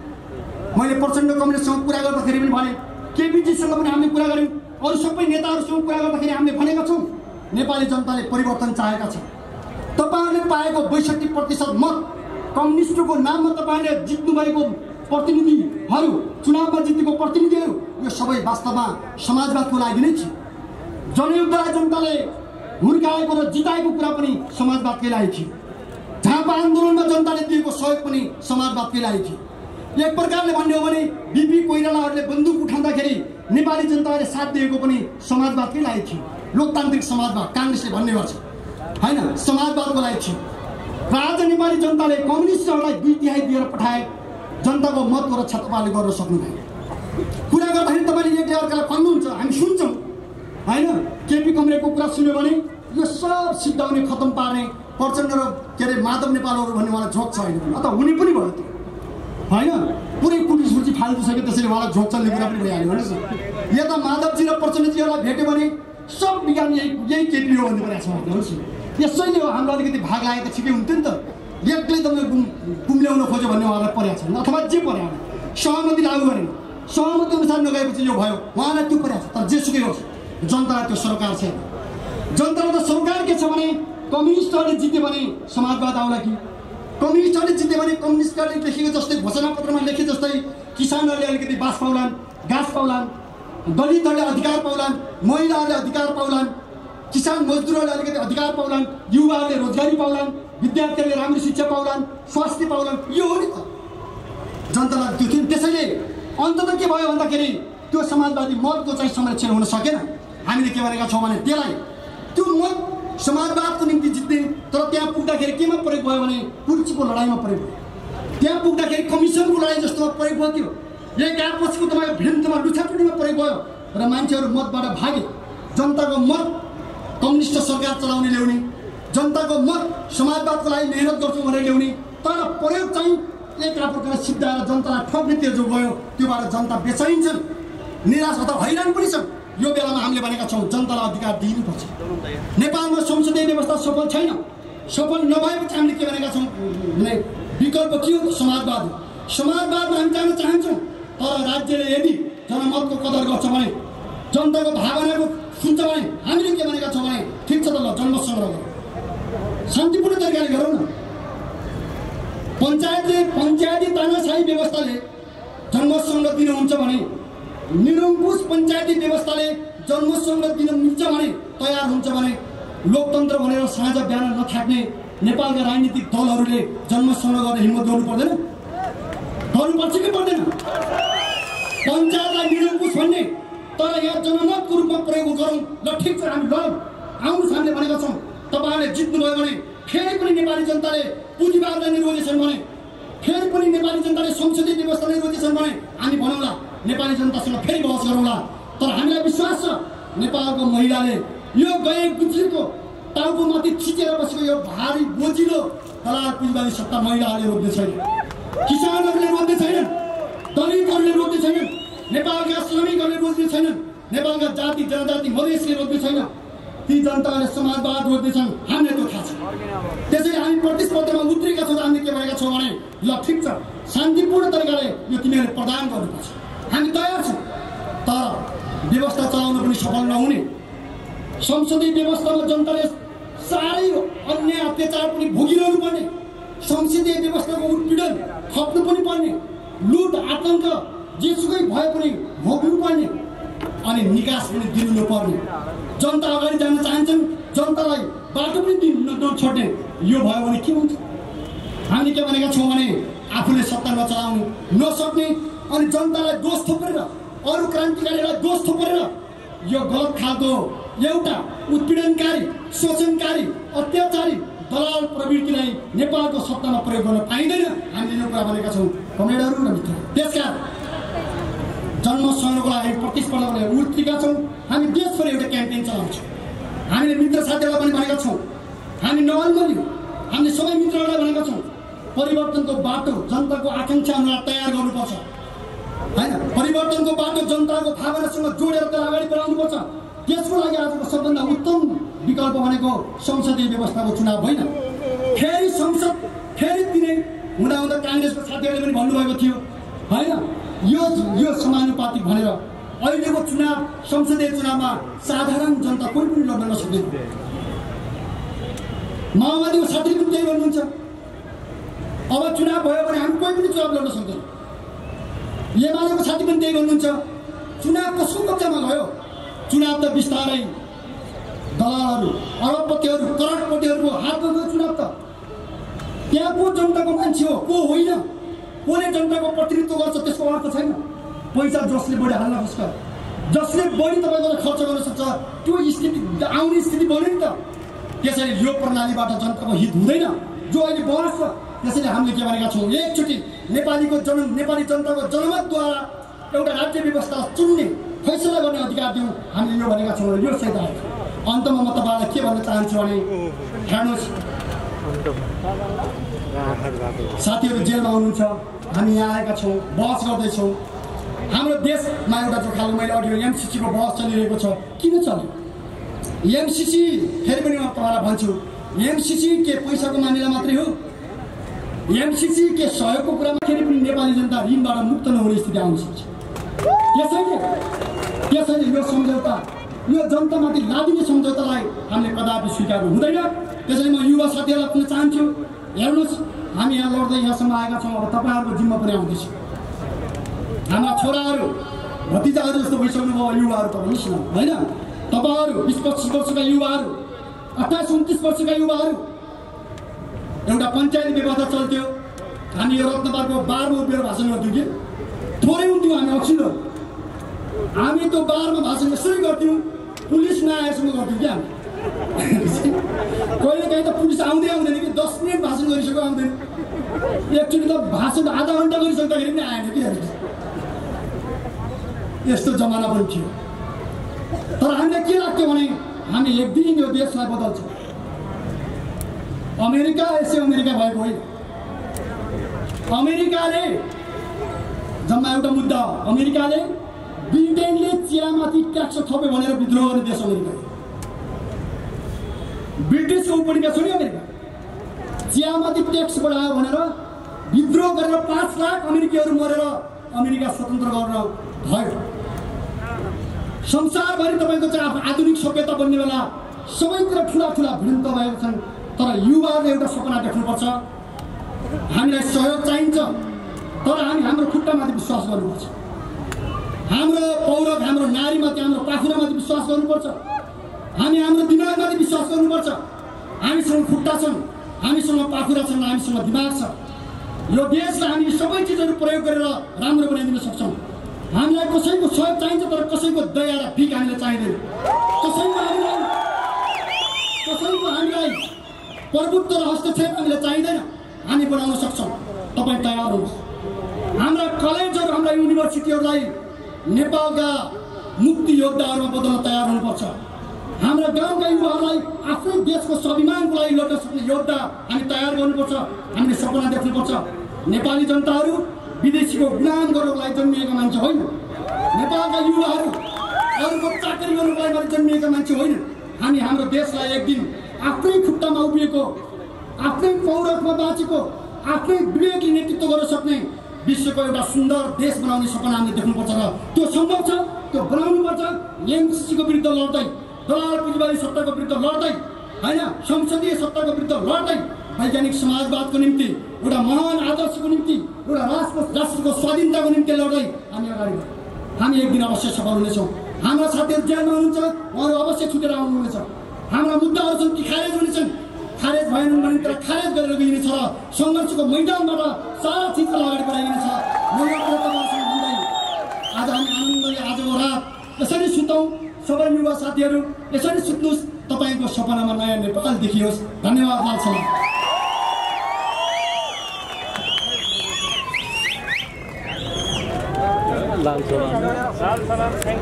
मैले प्रचण्ड कमरेडसँग कुरा गर्दाखेरि पनि भने, केपीजीसँग पनि हामीले कुरा गऱ्यौँ, अरू सबै नेताहरूसँग कुरा गर्दाखेरि हामीले भनेका छौँ नेपाली जनताले परिवर्तन चाहेका छन्। तपाईँहरूले पाएको 62% मत, कम्युनिस्टको नाममा तपाईँले जित्नुभएको प्रतिनिधिहरू, चुनावमा जितेको प्रतिनिधिहरू, यो सबै वास्तवमा समाजवादको लागि नै थियो। जनयुद्धलाई जनताले हुर्काएको र जिताएको कुरा पनि समाजवादकै लागि थियो। झापा आन्दोलनमा जनताले दिएको सहयोग पनि समाजवादकै लागि थियो। एक प्रकारले भन्ने हो भने बिपी कोइरालाहरूले बन्दुक उठाउँदाखेरि नेपाली जनताले साथ दिएको पनि समाजवादकै लागि थियो। लोकतान्त्रिक समाजवाद काङ्ग्रेसले भन्ने गर्छ होइन, समाजवादको लागि थियो। र आज नेपाली जनताले कम्युनिस्टहरूलाई 2/3 दिएर पठाए। जनताको मतको रक्षा तपाईँले गर्न सक्नुभयो। कुरा गर्दाखेरि तपाईँले एक अर्कालाई भन्नुहुन्छ, हामी सुन्छौँ होइन। केपी कमरेडको कुरा सुन्यो भने यो सब सिद्धाउने खत्तम पार्ने प्रचण्ड र के अरे माधव नेपालहरू भन्ने उहाँलाई झोक छ होइन, अथवा हुने पनि भयो त्यो होइन। पुरै पुलिस फुर्ची फालिदिइसक्यो, त्यसैले उहाँलाई झोक चल्ने कुरा पनि भइहाल्यो भन्नुहोस् न। यता माधवजी र प्रचण्डजीहरूलाई भेट्यो भने सब विज्ञान यही केपी हो भन्ने परेको छ भन्नुहोस् न। यसैले हो हाम्रो अलिकति भाग लागेको ठिकै हुन्थ्यो नि त। एक्लै तपाईँ गुम्ल्याउन खोज्यो भन्ने उहाँलाई परेको छैन, अथवा जे पर्यो सहमति लागू गरेन, सहमति अनुसार नगएपछि यो भयो, उहाँलाई त्यो परेको छ। तर जेसुकै होस् जनतालाई त्यो सरकार छैन। जनतालाई त सरकार के छ भने कम्युनिस्टहरूले जित्यो भने समाजवाद आउला कि, कम्युनिस्टहरूले जित्यो भने कम्युनिस्टहरूले लेखेको जस्तै घोषणापत्रमा लेखे जस्तै किसानहरूले अलिकति बास पाउलान्, घाँस पाउलान्, दलितहरूले अधिकार पाउलान्, महिलाहरूले अधिकार पाउलान्, किसान मजदुरहरूले अलिकति अधिकार पाउलान्, युवाहरूले रोजगारी पाउलान्, विद्यार्थीहरूले राम्रो शिक्षा पाउलान्, स्वास्थ्य पाउलान्। यो हो नि त जनतालाई त्यो थियो। त्यसैले अन्ततः के भयो भन्दाखेरि त्यो समाजवादी मतको चाहिँ संरक्षण हुन सकेन। हामीले के भनेका छौँ भने त्यसलाई त्यो मत समाजवादको निम्ति जित्ने, तर त्यहाँ पुग्दाखेरि केमा प्रयोग भयो भने पुलिसको लडाइँमा प्रयोग भयो। त्यहाँ पुग्दाखेरि कमिसनको लडाइँ जस्तोमा प्रयोग भयो। त्यो एक आपसको तपाईँको भिन्नतामा लुछाटुटीमा प्रयोग भयो र मान्छेहरू मतबाट भागे। जनताको मत कम्युनिस्ट सरकार चलाउने ल्याउने, जनताको मत समाजवादको लागि मेहनत गर्छु भनेर ल्याउने, तर प्रयोग चाहिँ एक आपसलाई सिद्धाएर जनतालाई ठग्नेतिर जो गयो त्योबाट जनता बेचैन्छन्, निराश अथवा हैरान पनि छन्। यो बेलामा हामीले भनेका छौँ जनतालाई अधिकार दिनुपर्छ। नेपालमा संसदीय व्यवस्था सफल छैन। सफल नभएपछि हामीले के भनेका छौँ भने विकल्प के हो? समाजवाद हो। समाजवादमा हामी जान चाहन्छौँ। तर राज्यले यदि जनमतको कदर गर्छ भने, जनताको भावनाको सुन्छ भने, हामीले के भनेका छौँ भने ठिक छ त ल जन्म सङ्ग्रह गरौँ, शान्तिपूर्ण तरिकाले गरौँ न। पञ्चायती तानाशाही व्यवस्थाले जन्म सङ्ग्रह दिनुहुन्छ भने, निरङ्कुश पञ्चायती व्यवस्थाले जन्म सङ्ग्रह दिन मिल्छ भने, तयार हुन्छ भने, लोकतन्त्र भनेर साँझ बिहान नथाक्ने नेपालका राजनीतिक दलहरूले जन्म सङ्ग्रह गर्ने हिम्मत गर्नु पर्दैन? गर्नुपर्छ कि पर्दैन? पञ्चायतलाई निरङ्कुश भन्ने, तर यहाँ जनमतको रूपमा प्रयोग गरौँ। ल ठिक छ, हामी लडौँ, आउनुहोस्, हामीले भनेका छौँ। तपाईँहरूले जित्नुभयो भने फेरि पनि नेपाली जनताले पुँजीवादलाई नै रोजेछन् भने, फेरि पनि नेपाली जनताले संसदीय व्यवस्थालाई रोजेछन् भने हामी भनौँला, नेपाली जनतासँग फेरि बहस गरौँला। तर हामीलाई विश्वास छ नेपालको महिलाले यो गए गुज्रीको टाउकोमाथि थिचेर बसेको यो भारी बोझिलो दलाल पुँजीवादी सत्ता महिलाहरूले रोक्ने छैन, किसानहरूले रोक्ने छैनन्, दलितहरूले रोक्ने छैनन्, नेपालका श्रमिकहरूले रोक्ने छैनन्, नेपालका जाति जनजाति मधेसले रोक्ने छैन। ती जनताले समाजवाद रोक्दैछन्, हामीले त्यो थाहा छ। त्यसैले हामी प्रतिस्पर्धामा उत्रेका छौँ। हामीले के भनेका छौँ भने, ल ठिक छ, शान्तिपूर्ण तरिकाले यो तिमीहरूले प्रदान गर्नुपर्छ, हामी तयार छौँ। तर व्यवस्था चलाउन पनि सफल नहुने, संसदीय व्यवस्थामा जनताले साह्रै अन्य अत्याचार पनि भोगिरहनु पर्ने, संसदीय व्यवस्थाको उत्पीडन थप्नु पनि पर्ने, लुट आतङ्क जेसुकै भए पनि भोग्नु पर्ने, अनि निकास पनि दिनु नपर्ने। जनता अगाडि जान चाहन्छन्, जनतालाई बाटो पनि दिनु नछोड्ने, यो भयो भने के हुन्छ? हामीले के भनेका छौँ भने, आफूले सत्ता नचलाउनु नसक्ने अनि जनतालाई दोष थोपेर, अरू क्रान्तिकारीलाई दोष थोपेर यो गलत खालको एउटा उत्पीडनकारी, शोषणकारी, अत्याचारी दलाल प्रवृत्तिलाई नेपालको सत्तामा प्रयोग गर्न पाइँदैन। हामीले यो कुरा भनेका छौँ कमरेडहरू र मित्र। त्यसकारण जन्म सङ्ग्रहको लागि प्रतिस्पर्धाको लागि उत्रिएका छौँ। हामी देशभरि एउटा क्याम्पेन चलाउँछौँ। हामीले मित्र साथीहरूलाई पनि भनेका छौँ, हामी नअल्मलियौँ, हामीले सबै मित्रहरूलाई भनेका छौँ, परिवर्तनको बाटो जनताको आकाङ्क्षा अनुसार तयार गर्नुपर्छ होइन। परिवर्तनको बाटो जनताको भावनासँग जोडेर त्यसलाई अगाडि बढाउनुपर्छ। त्यसको लागि आजको सबभन्दा उत्तम विकल्प भनेको संसदीय व्यवस्थाको चुनाव होइन। फेरि संसद फेरि दिने हुँदा हुँदा काङ्ग्रेसको साथीहरूले पनि भन्नुभएको थियो होइन, यो समानुपातिक भनेर। अहिलेको चुनाव, संसदीय चुनावमा साधारण जनता कोही पनि लड्न नसक्दैन। माओवादीको साथीले पनि त्यही भन्नुहुन्छ, अब चुनाव भयो भने हामी कोही पनि चुनाव लड्न सक्दैन। एमालेको साथी पनि त्यही भन्नुहुन्छ, चुनाव कसको कब्जामा गयो? चुनाव त बिस्तारै दलालहरू, अरबपतिहरू, करोडपतिहरूको हातमा गयो चुनाव त। त्यहाँ को जनताको मान्छे हो, को होइन, कसले जनताको प्रतिनिधित्व गर्छ त्यसको अर्थ छैन। पैसा जसले बढी हाल्न सक्छ, जसले बढी तपाईँको खर्च गर्न सक्छ, त्यो स्थिति आउने स्थिति बन्यो नि त। त्यसैले यो प्रणालीबाट जनताको हित हुँदैन जो अहिले बहस छ। त्यसैले हामीले के भनेका छौँ, एकचोटि नेपाली जनताको जनमतद्वारा एउटा राज्य व्यवस्था चुन्ने, फैसला गर्ने अधिकार दिउँ। हामीले यो भनेका छौँ, यो सही आयो। अन्तमा म तपाईँलाई के भन्न चाहन्छु भने, हेर्नुहोस् साथीहरू जेलमा हुनुहुन्छ, हामी यहाँ आएका छौँ, बहस गर्दैछौँ। हाम्रो देशमा एउटा जो खालको मैले अघि एमसिसीको बहस चलिरहेको छ, किन चल्यो एमसिसी? फेरि पनि म तपाईँलाई भन्छु, एमसिसी के पैसाको मामिला मात्रै हो? एमसिसी के सहयोगको कुरामा फेरि पनि नेपाली जनता ऋणबाट मुक्त नहुने स्थिति आउन सक्छ। त्यसैले यो सम्झौता, यो जनतामाथि लादिने सम्झौतालाई हामीले कदापि स्वीकार्नु हुँदैन। त्यसैले म युवा साथीहरूलाई भन्न चाहन्छु, हेर्नुहोस् हामी यहाँ लड्दै यहाँसम्म आएका छौँ, अब तपाईँहरूको जिम्मा पनि आउँदैछ। हाम्रा छोराहरू भतिजाहरू जस्तो भइसक्नुभयो युवाहरू, त भन्नुहोस् न होइन? तपाईँहरू 20-25 वर्षका युवाहरू, 28-29 वर्षका युवाहरू, एउटा पञ्चायती व्यवस्था चल्थ्यो। हामी यो रत्नपारको बारमा उभिएर भाषण गर्थ्यौँ कि थोरै हुन्थ्यौँ हामी अक्षिलो। हामी त्यो बारमा भाषण यसरी गर्थ्यौँ, पुलिस नआएसम्म गर्थ्यौँ कि हामी। कहिले काहीँ त पुलिस आउँदै आउँदैन कि 10 मिनट भाषण गरिसक्यो आउँदैन। एकचोटि त भाषण आधा घन्टा गरिसक्दाखेरि पनि आएन कि यस्तो जमाना पनि थियो। तर हामीलाई के लाग्थ्यो भने हामी एक दिन यो देशलाई बदल्छौँ। अमेरिका यसै अमेरिका भएको होइन। अमेरिकाले जम्मा एउटा मुद्दा, अमेरिकाले ब्रिटेनले चियामाथि ट्याक्स थप्यो भनेर विद्रोह गर्ने देश अमेरिका। ब्रिटिसको उपनिवेश हो नि अमेरिका। चियामाथि ट्याक्स बढायो भनेर विद्रोह गरेर 5 लाख अमेरिकीहरू मरेर अमेरिका स्वतन्त्र गरेर भयो। संसारभरि तपाईँको चाहिँ आधुनिक सभ्यता बन्ने बेला सबैतिर ठुला ठुला भिडन्त भएको छन्। तर युवाहरूले एउटा सपना देख्नुपर्छ। हामीलाई सहयोग चाहिन्छ, तर हामी हाम्रो खुट्टामाथि विश्वास गर्नुपर्छ। हाम्रो पौरख, हाम्रो नारीमाथि, हाम्रो पाखुरामाथि विश्वास गर्नुपर्छ। हामी हाम्रो दिमागमाथि विश्वास गर्नुपर्छ। हामीसँग खुट्टा छन्, हामीसँग पाखुरा छन्, हामीसँग दिमाग छ। यो देशलाई हामी सबै चिजहरू प्रयोग गरेर राम्रो बनाइदिन सक्छौँ। हामीलाई कसैको सहयोग चाहिन्छ, तर कसैको दया र भिख हामीलाई चाहिँदैन। कसैको हामीलाई प्रभुत्व र हस्तक्षेप हामीलाई चाहिँदैन। हामी बनाउन सक्छौँ। तपाईँ तयार हुनुहोस्। हाम्रा कलेजहरू, हाम्रा युनिभर्सिटीहरूलाई नेपालका मुक्ति योद्धाहरूमा बदल्न तयार हुनुपर्छ। हाम्रा गाउँका युवाहरूलाई आफ्नै देशको स्वाभिमानको लागि लड्न सक्ने योद्धा हामी तयार गर्नुपर्छ। हामीले सपना देख्नुपर्छ। नेपाली जनताहरू विदेशीको गुलाम गर्नको लागि जन्मिएका मान्छे होइन। नेपालका युवाहरू अरूको चाकरी गर्नको लागि जन्मिएका मान्छे होइन। हामी हाम्रो देशलाई एक दिन आफ्नै खुट्टामा उभिएको, आफ्नै पौरखमा बाँचेको, आफ्नै विवेकले नेतृत्व गर्न सक्ने विश्वको एउटा सुन्दर देश बनाउने सपना हामीले देख्नुपर्छ। र त्यो सम्भव छ, त्यो बनाउनुपर्छ। एमसीसीको विरुद्ध लड्दै, दलाल पुँजीवादी सत्ताको विरुद्ध लड्दै, होइन, संसदीय सत्ताको विरुद्ध लड्दै, वैज्ञानिक समाजवादको निम्ति, एउटा महान आदर्शको निम्ति, एउटा राष्ट्रको स्वाधीनताको निम्ति लड्दै हामी अगाडि बढौँ। हामी एक दिन अवश्य सफल हुनेछौँ। हाम्रा साथीहरू जेलमा हुनुहुन्छ, उहाँहरू अवश्य छुटेर आउनुहुनेछ। हाम्रा मुद्दाहरू छन् ती खारेज हुनेछन्। खारेज भएनन् भने तर खारेज गरेर गइनेछ र सङ्घर्षको मैदानबाट सारा चिजलाई अगाडि बढाइनेछ। म यो तपाईँहरूसँग भन्दै आज हामी आनन्दले आजको रात यसरी सुतौँ। सबै युवा साथीहरू यसरी सुत्नुहोस्। तपाईँको सपनामा नयाँ नेपाल देखियोस्। धन्यवाद। लाल सलाम।